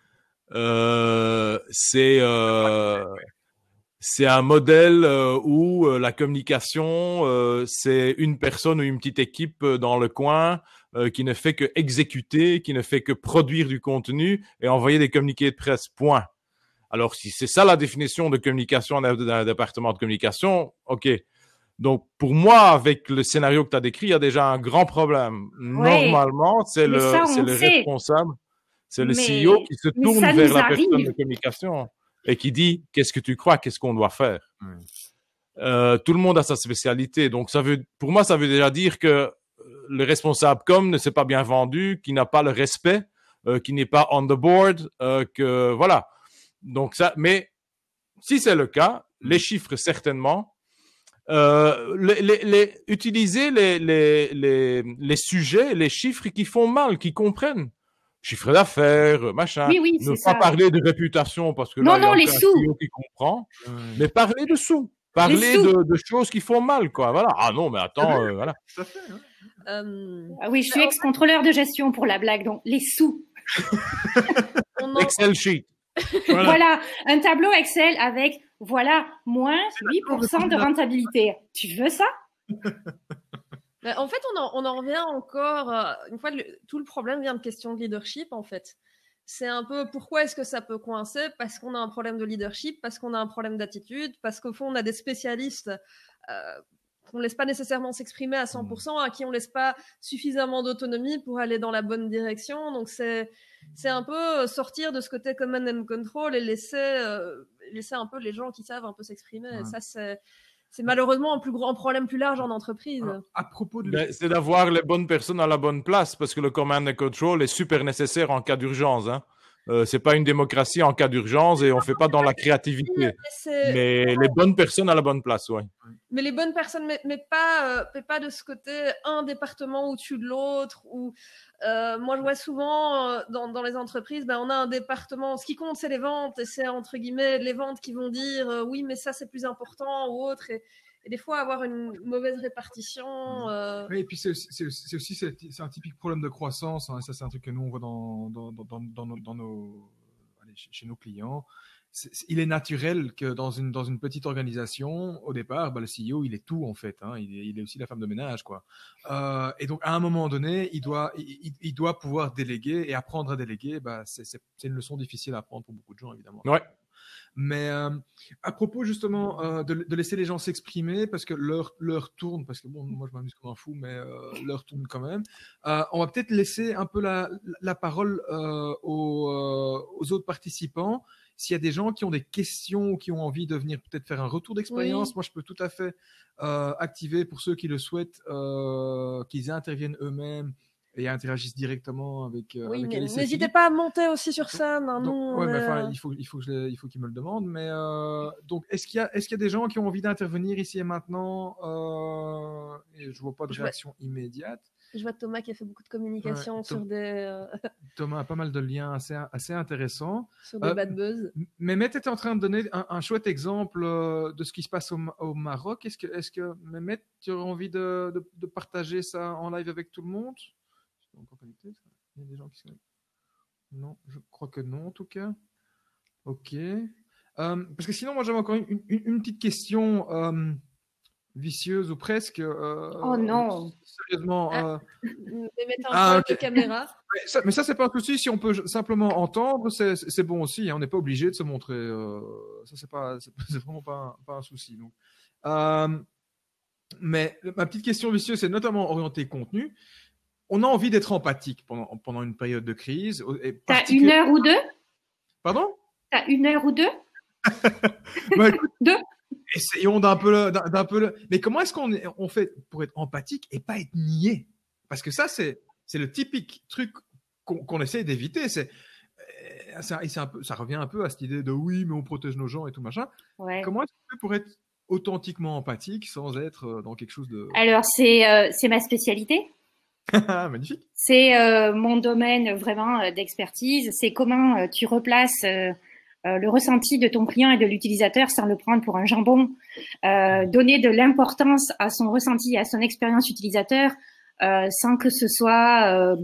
euh, c'est euh, c'est un modèle euh, où euh, la communication, euh, c'est une personne ou une petite équipe euh, dans le coin euh, qui ne fait que exécuter, qui ne fait que produire du contenu et envoyer des communiqués de presse, point. Alors, si c'est ça la définition de communication d'un d'un département de communication, OK. Donc, pour moi, avec le scénario que tu as décrit, il y a déjà un grand problème. Ouais, Normalement, c'est mais le, ça, c'est on le sait. responsable, c'est le Mais- C E O qui se mais tourne ça vers nous la personne arrive. de communication et qui dit qu'est-ce que tu crois, qu'est-ce qu'on doit faire. Oui. Euh, tout le monde a sa spécialité. Donc, ça veut, pour moi, ça veut déjà dire que euh, le responsable com ne s'est pas bien vendu, qui n'a pas le respect, euh, qui n'est pas on the board, euh, que voilà. Donc ça, mais si c'est le cas, les chiffres certainement. Euh, les, les, les, utiliser les, les, les, les sujets, les chiffres qui font mal, qui comprennent. Chiffre d'affaires, machin. Oui, oui, Ne c'est pas ça. parler de réputation parce que Non, là, il y a non, les aucun sous. C E O qui comprend. Ouais. Mais parler de sous. Parler sous. de, de choses qui font mal, quoi. Voilà. Ah non, mais attends, euh, voilà. Tout à fait. Hein. Euh, Ah oui, je suis Mais en ex-contrôleur de gestion pour la blague, donc les sous. on en- Excel sheet. Voilà. Voilà, un tableau Excel avec, voilà, moins huit pour cent de rentabilité. Tu veux ça? Mais en fait, on en, on en revient encore. euh, une fois, le- tout le problème vient de question de leadership, en fait. C'est un peu pourquoi est-ce que ça peut coincer? Parce qu'on a un problème de leadership, parce qu'on a un problème d'attitude, parce qu'au fond, on a des spécialistes euh, qu'on ne laisse pas nécessairement s'exprimer à cent pour cent, à qui on ne laisse pas suffisamment d'autonomie pour aller dans la bonne direction. Donc, c'est, c'est un peu sortir de ce côté command and control et laisser, euh, laisser un peu les gens qui savent un peu s'exprimer. Ouais. Et ça, c'est, c'est malheureusement un plus grand problème plus large en entreprise. Alors, à propos de Ben, c'est d'avoir les bonnes personnes à la bonne place parce que le command and control est super nécessaire en cas d'urgence. Hein. Euh, c'est pas une démocratie en cas d'urgence et on fait pas dans la créativité. Mais c'est- Mais les bonnes personnes à la bonne place, ouais. mais les bonnes personnes, mais, mais pas, euh, mais pas de ce côté un département au-dessus de l'autre. Ou euh, moi, je vois souvent euh, dans, dans les entreprises, ben, on a un département. Ce qui compte, c'est les ventes, et c'est entre guillemets les ventes qui vont dire euh, oui, mais ça c'est plus important ou autre. Et, et des fois, avoir une mauvaise répartition. Euh... Oui, et puis c'est aussi, c'est, c'est aussi c'est, c'est un typique problème de croissance. Hein, ça, c'est un truc que nous on voit dans dans dans, dans, nos, dans nos allez, chez, chez nos clients. C'est, c'est, il est naturel que dans une dans une petite organisation, au départ, bah, le C E O il est tout en fait. Hein, il, est, il est aussi la femme de ménage, quoi. Euh, et donc à un moment donné, il doit il, il, il doit pouvoir déléguer et apprendre à déléguer. Bah, c'est, c'est, c'est une leçon difficile à apprendre pour beaucoup de gens, évidemment. Ouais. Mais euh, à propos justement euh, de, de laisser les gens s'exprimer parce que l'heure l'heure tourne, parce que bon, moi je m'amuse comme un fou, mais euh, l'heure tourne quand même. Euh, on va peut-être laisser un peu la, la parole euh, aux, euh, aux autres participants. S'il y a des gens qui ont des questions ou qui ont envie de venir peut-être faire un retour d'expérience, Oui. moi je peux tout à fait euh, activer pour ceux qui le souhaitent, euh, qu'ils interviennent eux-mêmes et interagissent directement avec, euh, Oui, avec mais Alice et n'hésitez Philippe. pas à monter aussi sur scène. Hein, Donc, nous, ouais, on mais est, enfin, euh, il faut, il faut, que je le- il faut qu'ils me le demandent. Mais euh, donc, est-ce qu'il y a, est-ce qu'il y a des gens qui ont envie d'intervenir ici et maintenant euh, et je vois pas de Je vois- réaction immédiate. Je vois Thomas qui a fait beaucoup de communication Ouais, sur Tom- des, euh, Thomas a pas mal de liens assez, assez intéressants. sur des Euh, bad buzz. Mais Mehmet était en train de donner un, un chouette exemple euh, de ce qui se passe au, Ma- au Maroc. Est-ce que, est-ce que Mehmet, tu aurais envie de, de, de partager ça en live avec tout le monde? Est-ce qu'on est encore connecté, ça? Il y a des gens qui sont... Non, je crois que non en tout cas. Ok. Euh, parce que sinon, moi j'avais encore une, une, une petite question. Euh, vicieuse ou presque. Euh, oh non. Sérieusement. Ah, euh... mais mettre un ah, okay. de caméra. Mais ça, mais ça c'est pas un souci. Si on peut simplement entendre, c'est, c'est bon aussi. Hein, on n'est pas obligé de se montrer. Euh, ça c'est pas, c'est, c'est vraiment pas un, pas un souci. Donc, euh, mais ma petite question vicieuse, c'est notamment orientée contenu. On a envie d'être empathique pendant, pendant une période de crise. T'as particulier... une heure ou deux? Pardon? T'as une heure ou deux? bah, écoute, deux? Essayons d'un peu le, d'un, d'un peu le... Mais comment est-ce qu'on est, on fait pour être empathique et pas être niais? Parce que ça, c'est, c'est le typique truc qu'on, qu'on essaie d'éviter. C'est, ça, c'est un peu, ça revient un peu à cette idée de oui, mais on protège nos gens et tout machin. Ouais. Comment est-ce qu'on fait pour être authentiquement empathique sans être dans quelque chose de... Alors, c'est, euh, c'est ma spécialité. Magnifique. C'est euh, mon domaine vraiment euh, d'expertise. C'est comment euh, tu replaces euh, euh, le ressenti de ton client et de l'utilisateur sans le prendre pour un jambon. Euh, donner de l'importance à son ressenti et à son expérience utilisateur euh, sans que ce soit euh,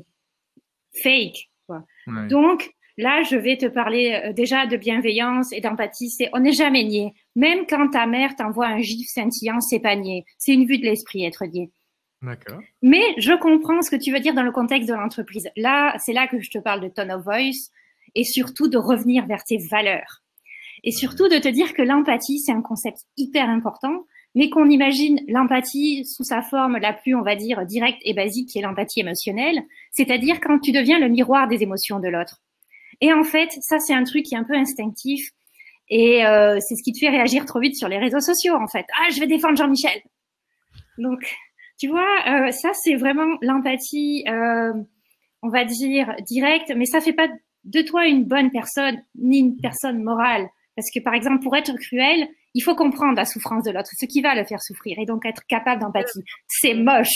fake, quoi. Ouais. Donc, là, je vais te parler euh, déjà de bienveillance et d'empathie. C'est, on n'est jamais niais. Même quand ta mère t'envoie un gif scintillant, c'est pas niais. C'est une vue de l'esprit, être niais. D'accord. Mais je comprends ce que tu veux dire dans le contexte de l'entreprise. Là, c'est là que je te parle de tone of voice et surtout de revenir vers tes valeurs. Et surtout de te dire que l'empathie, c'est un concept hyper important, mais qu'on imagine l'empathie sous sa forme la plus, on va dire, directe et basique, qui est l'empathie émotionnelle, c'est-à-dire quand tu deviens le miroir des émotions de l'autre. Et en fait, ça, c'est un truc qui est un peu instinctif et euh, c'est ce qui te fait réagir trop vite sur les réseaux sociaux, en fait. Ah, je vais défendre Jean-Michel. Donc... Tu vois, euh, ça, c'est vraiment l'empathie, euh, on va dire, directe, mais ça fait pas de toi une bonne personne, ni une personne morale. Parce que, par exemple, pour être cruel, il faut comprendre la souffrance de l'autre, ce qui va le faire souffrir, et donc être capable d'empathie. C'est moche.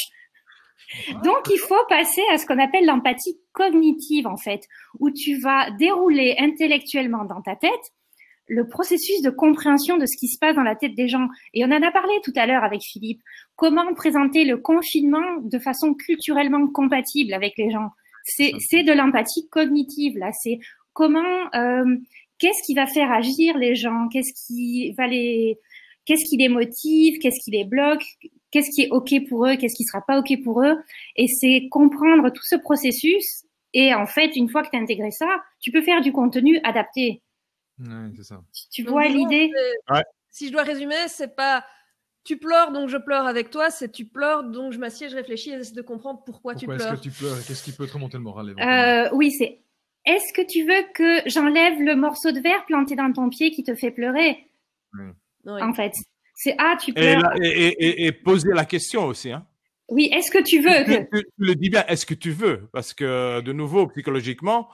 Donc, il faut passer à ce qu'on appelle l'empathie cognitive, en fait, où tu vas dérouler intellectuellement dans ta tête le processus de compréhension de ce qui se passe dans la tête des gens. Et on en a parlé tout à l'heure avec Philippe. Comment présenter le confinement de façon culturellement compatible avec les gens? C'est, c'est de l'empathie cognitive, là. C'est comment, euh, qu'est-ce qui va faire agir les gens? Qu'est-ce qui va les, qu'est-ce qui les motive? Qu'est-ce qui les bloque? Qu'est-ce qui est OK pour eux? Qu'est-ce qui sera pas OK pour eux? Et c'est comprendre tout ce processus. Et en fait, une fois que tu as intégré ça, tu peux faire du contenu adapté. Ouais, c'est ça. Tu vois donc, l'idée ouais. Si je dois résumer, c'est pas tu pleures donc je pleure avec toi, c'est tu pleures donc je m'assieds, je réfléchis et j'essaie de comprendre pourquoi, pourquoi tu pleures. Pourquoi est-ce que tu pleures et qu'est-ce qui peut te remonter le moral euh, Oui, c'est est-ce que tu veux que j'enlève le morceau de verre planté dans ton pied qui te fait pleurer? Oui. En fait, c'est ah tu pleures. Et, la, et, et, et poser la question aussi, hein. Oui, est-ce que tu veux tu, que... tu, tu le dis bien, est-ce que tu veux? Parce que de nouveau, psychologiquement.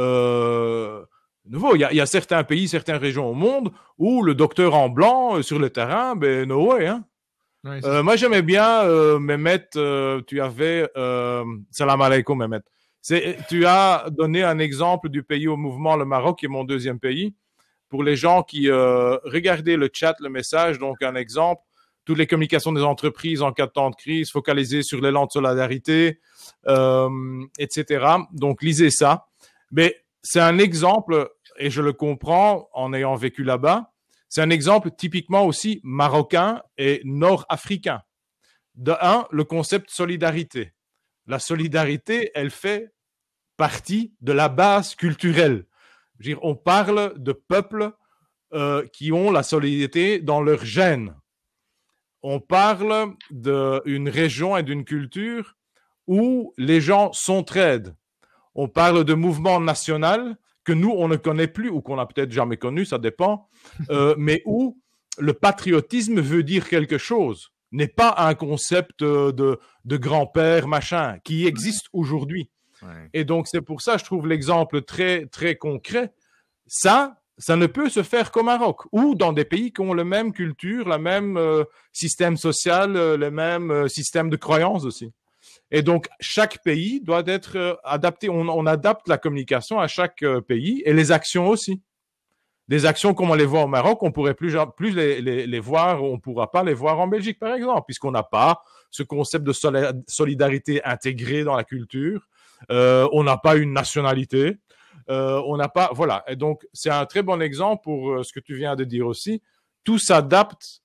Euh, De nouveau, il y, a, il y a certains pays, certaines régions au monde où le docteur en blanc euh, sur le terrain, ben no way, hein. Ouais, euh, moi, j'aimais bien euh, Mehmet. Euh, tu avais euh, salam alaikum Mehmet. C'est, tu as donné un exemple du pays au mouvement, le Maroc, qui est mon deuxième pays. Pour les gens qui euh, regardaient le chat, le message, donc un exemple. Toutes les communications des entreprises en cas de temps de crise, focalisées sur l'élan de solidarité, euh, et cetera. Donc, lisez ça. Mais c'est un exemple, et je le comprends en ayant vécu là-bas, c'est un exemple typiquement aussi marocain et nord-africain. De un, le concept solidarité. La solidarité, elle fait partie de la base culturelle. Je veux dire, on parle de peuples euh, qui ont la solidarité dans leur gène. On parle d'une région et d'une culture où les gens s'entraident. On parle de mouvement national que nous, on ne connaît plus ou qu'on n'a peut-être jamais connu, ça dépend, euh, mais où le patriotisme veut dire quelque chose, n'est pas un concept de, de grand-père, machin, qui existe aujourd'hui. Ouais. Et donc, c'est pour ça, je trouve l'exemple très, très concret. Ça, ça ne peut se faire qu'au Maroc ou dans des pays qui ont la même culture, le même euh, système social, euh, le même euh, système de croyances aussi. Et donc, chaque pays doit être euh, adapté. On, on adapte la communication à chaque euh, pays et les actions aussi. Des actions comme on les voit au Maroc, on pourrait plus, plus les, les, les voir, on ne pourra pas les voir en Belgique, par exemple, puisqu'on n'a pas ce concept de solidarité intégré dans la culture. Euh, on n'a pas une nationalité. Euh, on n'a pas, voilà. Et donc, c'est un très bon exemple pour euh, ce que tu viens de dire aussi. Tout s'adapte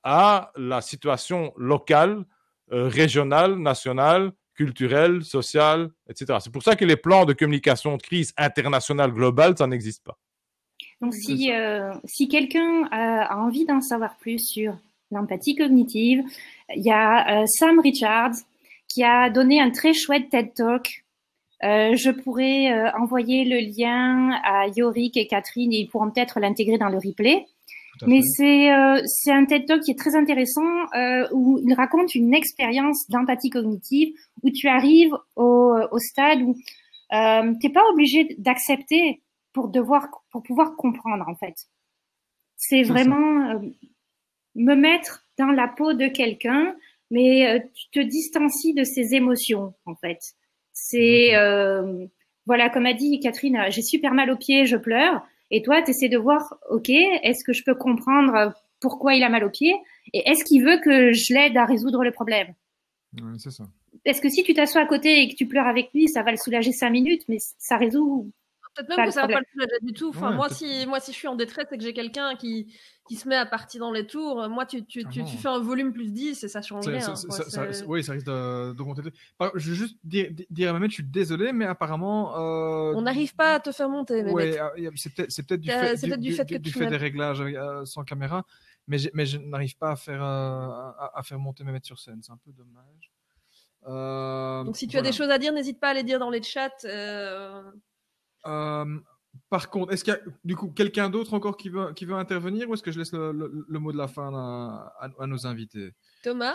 à la situation locale, euh, régionale, nationale, culturelle, sociale, et cetera. C'est pour ça que les plans de communication de crise internationale globale, ça n'existe pas. Donc, si, euh, si quelqu'un a, a envie d'en savoir plus sur l'empathie cognitive, il y a euh, Sam Richards qui a donné un très chouette TED Talk. Euh, je pourrais euh, envoyer le lien à Yorick et Catherine et ils pourront peut-être l'intégrer dans le replay. Mais c'est euh, c'est un TED Talk qui est très intéressant euh, où il raconte une expérience d'empathie cognitive où tu arrives au, au stade où euh, t'es pas obligé d'accepter pour devoir pour pouvoir comprendre en fait. C'est vraiment euh, me mettre dans la peau de quelqu'un, mais euh, tu te distancies de ses émotions en fait. C'est euh, voilà, comme a dit Catherine, j'ai super mal aux pieds, je pleure. Et toi, tu essaies de voir, ok, est-ce que je peux comprendre pourquoi il a mal aux pieds et est-ce qu'il veut que je l'aide à résoudre le problème? Ouais, c'est ça. Est-ce que si tu t'assois à côté et que tu pleures avec lui, ça va le soulager cinq minutes, mais ça résout peut-être même pas que le ça va problème. pas le soulager du tout. Enfin, Ouais, moi, peut-être. si, moi, si je suis en détresse et que j'ai quelqu'un qui, qui se met à partir dans les tours, moi, tu, tu, Ah tu, non. tu fais un volume plus dix et ça change C'est- rien. c'est- quoi. ça- ça- C'est- oui, ça risque de- d'augmenter. le- Par- Je veux juste dire, dire à Mehmet, je suis désolé, mais apparemment. euh, On n'arrive pas à te faire monter, mais Ouais, euh, y a- c'est peut-être c'est peut-être du Euh, fait, c'est du, peut-être du du- fait du- que du tu fait n'as- des réglages euh, sans caméra, mais, j'ai- mais je n'arrive pas à faire, euh, à, à faire monter Mehmet sur scène. C'est un peu dommage. Euh, Donc, si tu voilà. as des choses à dire, n'hésite pas à les dire dans les chats. euh, Euh, par contre, est-ce qu'il y a du coup quelqu'un d'autre encore qui veut, qui veut intervenir ou est-ce que je laisse le, le- le mot de la fin à, à- à nos invités? Thomas,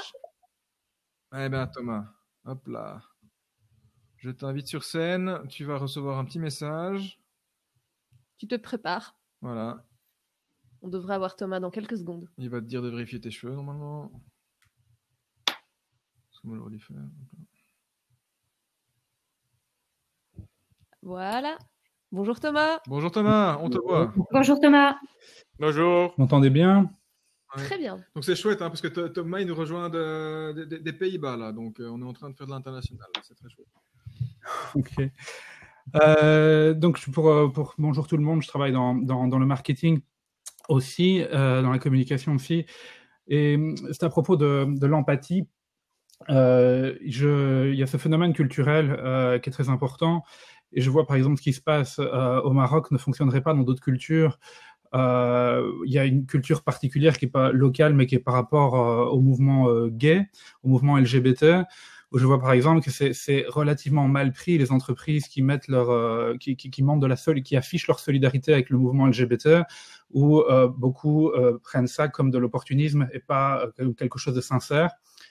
Eh bien, Thomas, hop là. Je t'invite sur scène. Tu vas recevoir un petit message. tu te prépares. Voilà. On devrait avoir Thomas dans quelques secondes. Il va te dire de vérifier tes cheveux normalement. Ce que moi, j'aurais dû faire. Voilà. Bonjour Thomas. Bonjour Thomas, on te voit. Bonjour Thomas. Bonjour. Vous m'entendez bien? Ouais. Très bien. Donc c'est chouette hein, parce que Th- Thomas il nous rejoint de- de- de- des Pays-Bas là, donc euh, on est en train de faire de l'international. là. C'est très chouette. Ok. Euh, donc je- pour, euh, pour bonjour tout le monde, je travaille dans, dans, dans le marketing aussi, euh, dans la communication aussi, et euh, c'est à propos de, de l'empathie. Euh, je, il y a ce phénomène culturel euh, qui est très important, et je vois par exemple ce qui se passe euh, au Maroc ne fonctionnerait pas dans d'autres cultures. Euh, il y a une culture particulière qui est pas locale, mais qui est par rapport euh, au mouvement euh, gay, au mouvement L G B T, où je vois par exemple que c'est, c'est relativement mal pris les entreprises qui mettent leur, euh, qui, qui, qui montrent de la sol, qui affichent leur solidarité avec le mouvement L G B T, où euh, beaucoup euh, prennent ça comme de l'opportunisme et pas euh, quelque chose de sincère.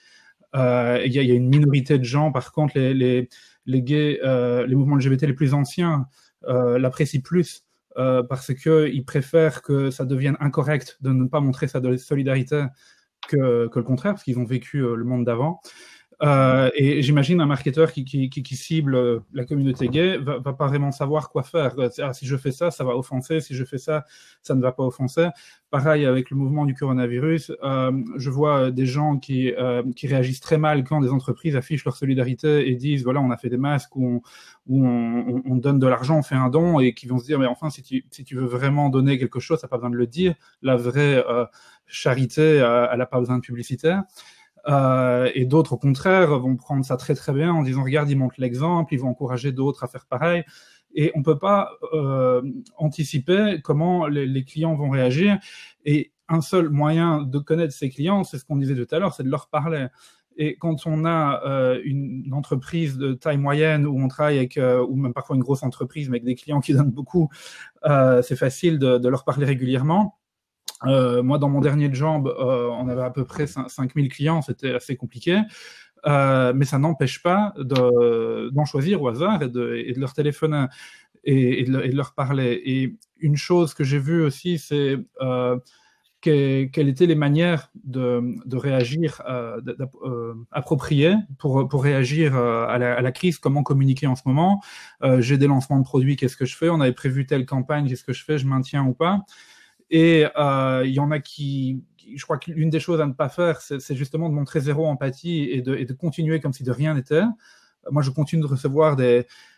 Euh, il y a, il y a une minorité de gens, par contre, les, les, les gays, euh, les mouvements L G B T les plus anciens euh, l'apprécient plus. Euh, parce qu'ils préfèrent que ça devienne incorrect de ne pas montrer sa solidarité que, que le contraire, parce qu'ils ont vécu euh, le monde d'avant. Euh, et j'imagine un marketeur qui, qui, qui, qui cible la communauté gay va, va pas vraiment savoir quoi faire. Ah, si je fais ça, ça va offenser. Si je fais ça, ça ne va pas offenser. Pareil avec le mouvement du coronavirus. Euh, je vois des gens qui, euh, qui réagissent très mal quand des entreprises affichent leur solidarité et disent voilà, on a fait des masques où on, où on, on donne de l'argent, on fait un don, et qui vont se dire mais enfin, si tu, si tu veux vraiment donner quelque chose, t'as pas besoin de le dire. La vraie euh, charité, euh, elle a pas besoin de publicité. Euh, et d'autres, au contraire, vont prendre ça très très bien en disant regarde, ils montrent l'exemple, ils vont encourager d'autres à faire pareil. Et on peut pas euh, anticiper comment les, les clients vont réagir. Et un seul moyen de connaître ses clients, c'est ce qu'on disait tout à l'heure, c'est de leur parler. Et quand on a euh, une entreprise de taille moyenne où on travaille avec, euh, ou même parfois une grosse entreprise, mais avec des clients qui donnent beaucoup, euh, c'est facile de, de leur parler régulièrement. Euh, moi, dans mon dernier job, euh, on avait à peu près cinq mille clients, c'était assez compliqué, euh, mais ça n'empêche pas de, d'en choisir au hasard et de, et de leur téléphoner et, et, de, et de leur parler. Et une chose que j'ai vue aussi, c'est euh, que, quelles étaient les manières de, de réagir euh, euh, appropriées pour, pour réagir euh, à, la, à la crise, comment communiquer en ce moment. Euh, j'ai des lancements de produits, qu'est-ce que je fais? On avait prévu telle campagne, qu'est-ce que je fais? Je maintiens ou pas? Et euh, il y en a qui, je crois qu'une des choses à ne pas faire, c'est, c'est justement de montrer zéro empathie et de, et de continuer comme si de rien n'était. Moi, je continue de recevoir des,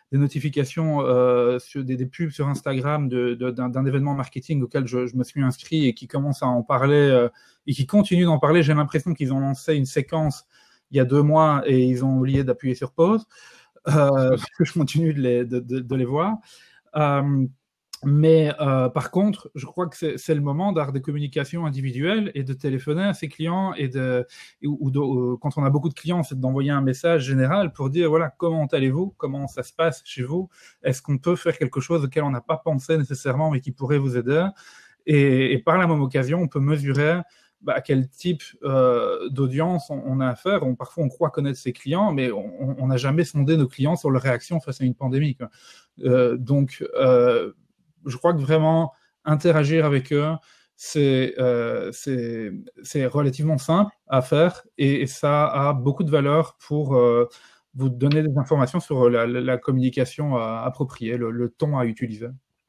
des notifications, euh, sur des, des pubs sur Instagram de, de, d'un, d'un événement marketing auquel je, je me suis inscrit et qui commence à en parler euh, et qui continue d'en parler. J'ai l'impression qu'ils ont lancé une séquence il y a deux mois et ils ont oublié d'appuyer sur pause, euh, parce que je continue de les, de, de, de les voir. Euh, Mais euh, par contre, je crois que c'est, c'est le moment d'avoir des communications individuelles et de téléphoner à ses clients et de, ou, ou de, euh, quand on a beaucoup de clients, c'est d'envoyer un message général pour dire voilà comment allez-vous, comment ça se passe chez vous, est-ce qu'on peut faire quelque chose auquel on n'a pas pensé nécessairement mais qui pourrait vous aider, et, et par la même occasion, on peut mesurer bah, à quel type euh, d'audience on, on a affaire. On, parfois, on croit connaître ses clients, mais on n'a jamais sondé nos clients sur leur réaction face à une pandémie, quoi. Euh, donc euh, je crois que vraiment interagir avec eux, c'est, euh, c'est, c'est relativement simple à faire et, et ça a beaucoup de valeur pour euh, vous donner des informations sur la, la, la communication appropriée, le, le ton à utiliser.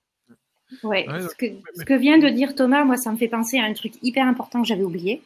Ouais, ouais, ce que, ce que vient de dire Thomas, moi, ça me fait penser à un truc hyper important que j'avais oublié.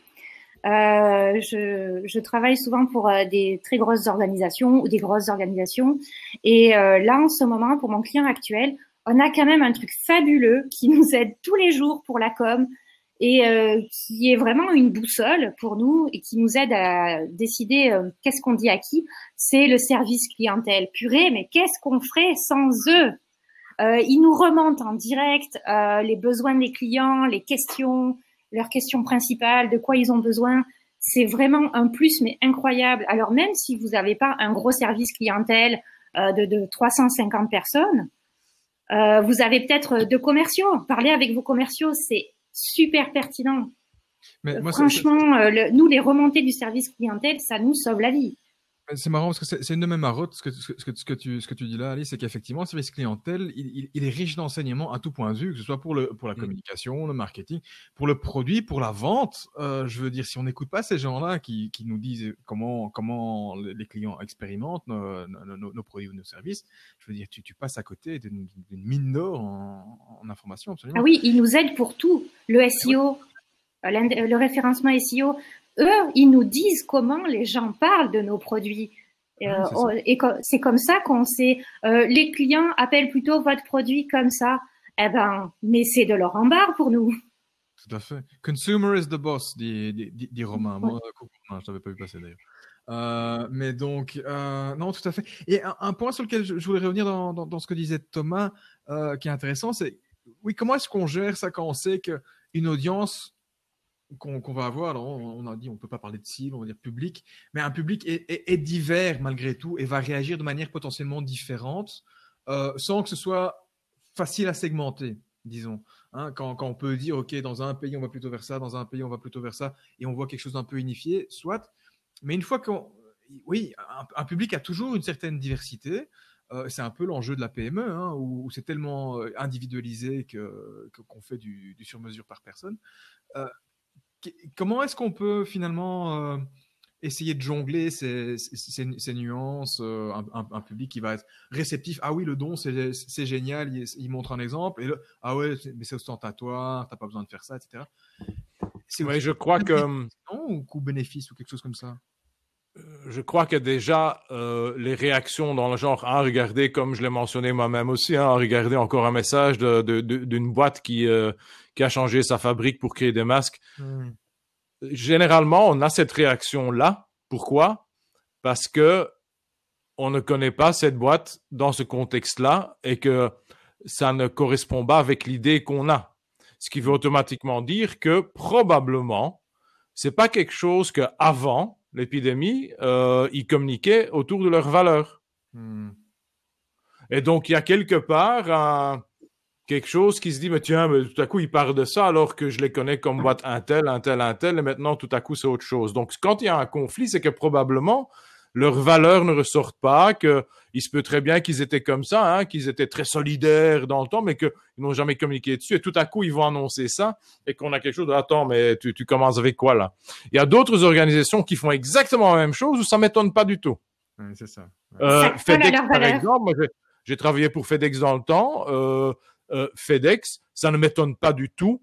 Euh, je, je travaille souvent pour euh, des très grosses organisations ou des grosses organisations et euh, là, en ce moment, pour mon client actuel, on a quand même un truc fabuleux qui nous aide tous les jours pour la com et euh, qui est vraiment une boussole pour nous et qui nous aide à décider euh, qu'est-ce qu'on dit à qui. C'est le service clientèle. Purée, mais qu'est-ce qu'on ferait sans eux? euh, Ils nous remontent en direct euh, les besoins des clients, les questions, leurs questions principales, de quoi ils ont besoin. C'est vraiment un plus, mais incroyable. Alors même si vous n'avez pas un gros service clientèle euh, de, de trois cent cinquante personnes, Euh, vous avez peut-être deux commerciaux. Parlez avec vos commerciaux, c'est super pertinent. Mais euh, moi, franchement, c'est, c'est... Euh, le, nous, les remontées du service clientèle, ça nous sauve la vie. C'est marrant parce que c'est, c'est une de mes marottes, ce que, ce, que, ce, que tu, ce que tu dis là, Alice, c'est qu'effectivement, le service clientèle, il, il, il est riche d'enseignements à tout point de vue, que ce soit pour, le, pour la communication, le marketing, pour le produit, pour la vente. Euh, je veux dire, si on n'écoute pas ces gens-là qui, qui nous disent comment, comment les clients expérimentent nos, nos, nos, nos produits ou nos services, je veux dire, tu, tu passes à côté d'une, d'une mine d'or en, en information, absolument. Ah oui, ils nous aident pour tout. Le S E O, ouais. le référencement S E O. Eux, ils nous disent comment les gens parlent de nos produits. Euh, oui, et c'est comme ça qu'on sait. Euh, les clients appellent plutôt votre produit comme ça. Eh ben, mais c'est de leur embarras pour nous. Tout à fait. Consumer is the boss, dit, dit, dit Romain. Moi, non, je t'avais pas vu passer d'ailleurs. Euh, mais donc, euh, non, tout à fait. Et un, un point sur lequel je, je voulais revenir dans, dans, dans ce que disait Thomas, euh, qui est intéressant, c'est oui, comment est-ce qu'on gère ça quand on sait qu'une audience Qu'on, qu'on va avoir, alors on, on a dit on ne peut pas parler de cible, on va dire public, mais un public est, est, est divers malgré tout et va réagir de manière potentiellement différente euh, sans que ce soit facile à segmenter, disons. Hein, quand, quand on peut dire, ok, dans un pays on va plutôt vers ça, dans un pays on va plutôt vers ça, et on voit quelque chose d'un peu unifié, soit, mais une fois qu'on... Oui, un, un public a toujours une certaine diversité, euh, c'est un peu l'enjeu de la P M E, hein, où, où c'est tellement individualisé que, que, qu'on fait du, du sur-mesure par personne. Euh, Comment est-ce qu'on peut finalement euh, essayer de jongler ces, ces, ces nuances, euh, un, un, un public qui va être réceptif, ah oui, le don, c'est, c'est génial, il, il montre un exemple, et le, ah ouais, mais c'est ostentatoire, t'as pas besoin de faire ça, et cetera. C'est oui, je crois que... Non, ou coût-bénéfice, ou quelque chose comme ça. Je crois que déjà, euh, les réactions dans le genre, ah, regardez, comme je l'ai mentionné moi-même aussi, hein, regardez encore un message de, de, de, d'une boîte qui, euh, qui a changé sa fabrique pour créer des masques. Mm. Généralement, on a cette réaction-là. Pourquoi? Parce que on ne connaît pas cette boîte dans ce contexte-là et que ça ne correspond pas avec l'idée qu'on a. Ce qui veut automatiquement dire que probablement, c'est pas quelque chose que avant l'épidémie, euh, ils communiquaient autour de leurs valeurs. Hmm. Et donc, il y a quelque part un, quelque chose qui se dit, mais tiens, mais tout à coup, ils parlent de ça alors que je les connais comme boîte un tel, un tel, un tel, et maintenant, tout à coup, c'est autre chose. Donc, quand il y a un conflit, c'est que probablement, leurs valeurs ne ressortent pas, qu'il se peut très bien qu'ils étaient comme ça, hein, qu'ils étaient très solidaires dans le temps, mais qu'ils n'ont jamais communiqué dessus. Et tout à coup, ils vont annoncer ça et qu'on a quelque chose de « Attends, mais tu, tu commences avec quoi là ?» Il y a d'autres organisations qui font exactement la même chose où ça ne m'étonne pas du tout. Oui, c'est ça. Euh, FedEx, par exemple, moi, j'ai, j'ai travaillé pour FedEx dans le temps. Euh, euh, FedEx, ça ne m'étonne pas du tout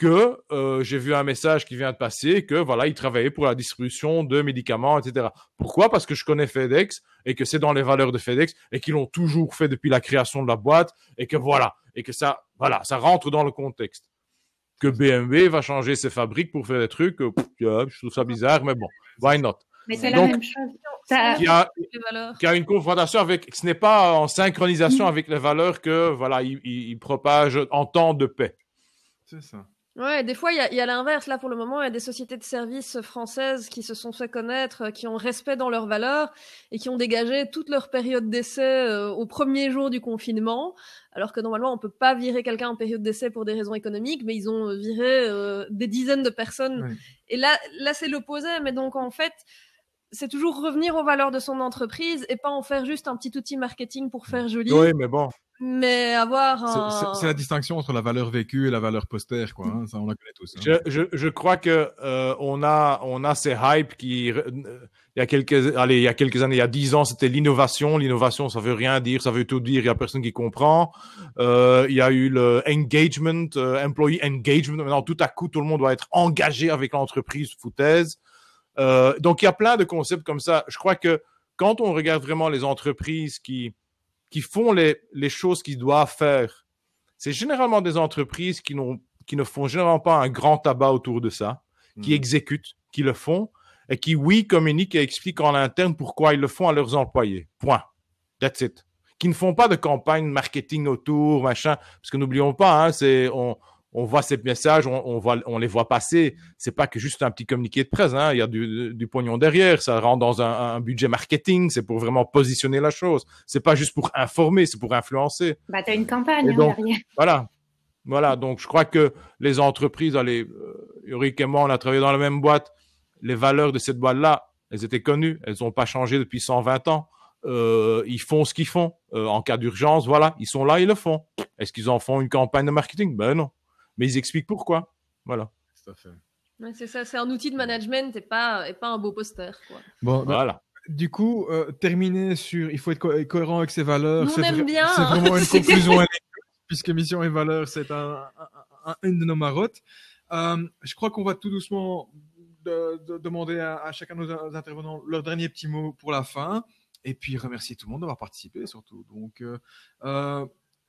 que euh, j'ai vu un message qui vient de passer que voilà, il travaillait pour la distribution de médicaments, et cetera. Pourquoi? Parce que je connais FedEx et que c'est dans les valeurs de FedEx et qu'ils l'ont toujours fait depuis la création de la boîte et que voilà, et que ça, voilà, ça rentre dans le contexte. Que B M W va changer ses fabriques pour faire des trucs, euh, pff, yeah, je trouve ça bizarre, mais bon, why not? Mais c'est Donc, la même chose. Ça... Qui a, Les valeurs. qui a une confrontation avec, ce n'est pas en synchronisation Mm. avec les valeurs que voilà, il, il, il propage en temps de paix. C'est ça. Ouais, des fois, il y a, il y a l'inverse. Là, pour le moment, il y a des sociétés de services françaises qui se sont fait connaître, qui ont respect dans leurs valeurs et qui ont dégagé toute leur période d'essai euh, au premier jour du confinement. Alors que normalement, on peut pas virer quelqu'un en période d'essai pour des raisons économiques, mais ils ont euh, viré euh, des dizaines de personnes. Oui. Et là, là, c'est l'opposé. Mais donc, en fait, c'est toujours revenir aux valeurs de son entreprise et pas en faire juste un petit outil marketing pour faire joli. Oui, mais bon. Mais avoir C'est- un... C'est c'est la distinction entre la valeur vécue et la valeur postère, quoi. hein. Ça, on la connaît tous. hein. Je, je, je crois que euh, on a on a ces hypes qui euh, il y a quelques allez il y a quelques années il y a dix ans c'était l'innovation l'innovation ça veut rien dire ça veut tout dire il y a personne qui comprend euh, il y a eu le engagement euh, employee engagement maintenant tout à coup tout le monde doit être engagé avec l'entreprise foutaise euh, donc il y a plein de concepts comme ça je crois que quand on regarde vraiment les entreprises qui qui font les les choses qu'ils doivent faire c'est généralement des entreprises qui n'ont qui ne font généralement pas un grand tabac autour de ça, qui Mhm. exécutent, qui le font, et qui, oui, communiquent et expliquent en interne pourquoi ils le font à leurs employés. Point. That's it. Qui ne font pas de campagne marketing autour, machin, parce que n'oublions pas, hein, c'est, on, on voit ces messages, on, on, voit, on les voit passer. C'est pas que juste un petit communiqué de presse, hein, il y a du, du pognon derrière, ça rentre dans un, un budget marketing, c'est pour vraiment positionner la chose. C'est pas juste pour informer, c'est pour influencer. Bah, t'as une campagne Et hein, donc, derrière. Voilà. Voilà, donc je crois que les entreprises, allez, euh, Yorick et moi, on a travaillé dans la même boîte. Les valeurs de cette boîte-là, elles étaient connues, elles n'ont pas changé depuis cent vingt ans. Euh, ils font ce qu'ils font. Euh, en cas d'urgence, voilà, ils sont là, ils le font. Est-ce qu'ils en font une campagne de marketing? Ben non. Mais ils expliquent pourquoi. Voilà. Tout à fait. Ouais, c'est ça, c'est un outil de management et pas, et pas un beau poster, quoi. Bon, bah, Voilà. du coup, euh, terminer sur il faut être co- cohérent avec ses valeurs. Nous, on c'est aime vra- bien. C'est vraiment une C'est- conclusion, puisque mission et valeurs, c'est un, un- un- une de nos marottes. Euh, je crois qu'on va tout doucement de- de- demander à, à chacun de nos intervenants leur dernier petit mot pour la fin, et puis remercier tout le monde d'avoir participé, surtout. Donc, euh, euh,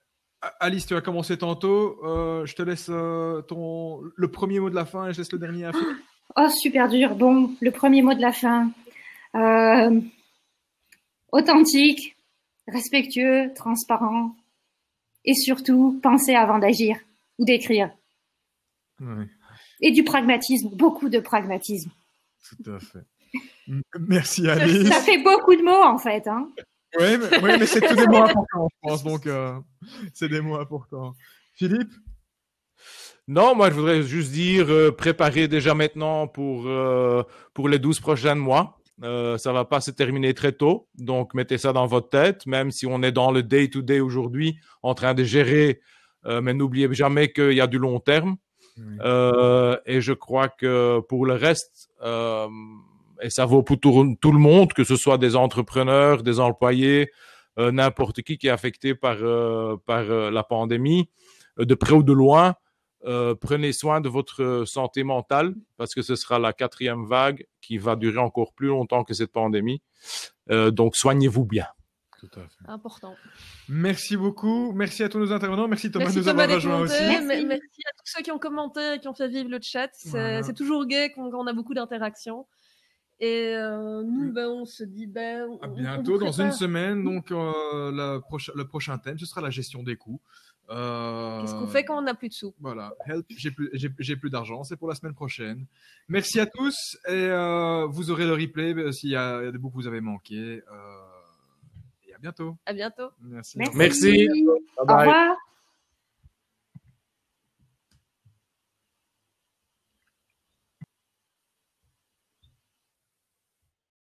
Alice, tu as commencé tantôt. Euh, je te laisse euh, ton le premier mot de la fin et je laisse le dernier à Philippe. Oh, super dur. Bon, le premier mot de la fin. Euh, authentique, respectueux, transparent. Et surtout, penser avant d'agir ou d'écrire. Oui, Et du pragmatisme, beaucoup de pragmatisme. tout à fait. M- Merci Alice. Ça fait beaucoup de mots en fait. Hein. Oui, mais, ouais, mais c'est tous des mots importants, je pense. Donc, euh, c'est des mots importants. Philippe? Non, moi, je voudrais juste dire, euh, préparez déjà maintenant pour, euh, pour les douze prochains mois. Euh, ça va pas se terminer très tôt. Donc, mettez ça dans votre tête, même si on est dans le day-to-day aujourd'hui, en train de gérer. Euh, mais n'oubliez jamais qu'il y a du long terme. Oui. Euh, et je crois que pour le reste, euh, et ça vaut pour tout, tout le monde, que ce soit des entrepreneurs, des employés, euh, n'importe qui qui est affecté par, euh, par euh, la pandémie, euh, de près ou de loin, euh, prenez soin de votre santé mentale parce que ce sera la quatrième vague qui va durer encore plus longtemps que cette pandémie. Euh, donc, soignez-vous bien. Tout à fait. Important. Merci beaucoup. Merci à tous nos intervenants. Merci Thomas Merci de nous Thomas avoir d'être rejoints monté. aussi. Merci. Merci. Merci à tous ceux qui ont commenté et qui ont fait vivre le chat. C'est Voilà. c'est toujours gai quand, quand on a beaucoup d'interactions. Et euh, nous, ben, on se dit ben, on, À on bientôt, vous dans prépare. une semaine. Donc, euh, la proche- le prochain thème, ce sera la gestion des coûts. Euh, Qu'est-ce qu'on fait quand on n'a plus de sous? Voilà, help, j'ai plus, j'ai, j'ai plus d'argent, c'est pour la semaine prochaine. Merci à tous et euh, vous aurez le replay euh, s'il y a, il y a des bouts que vous avez manqués. Euh, et à bientôt. À bientôt. Merci. Merci. Merci. Au Bye bye. revoir.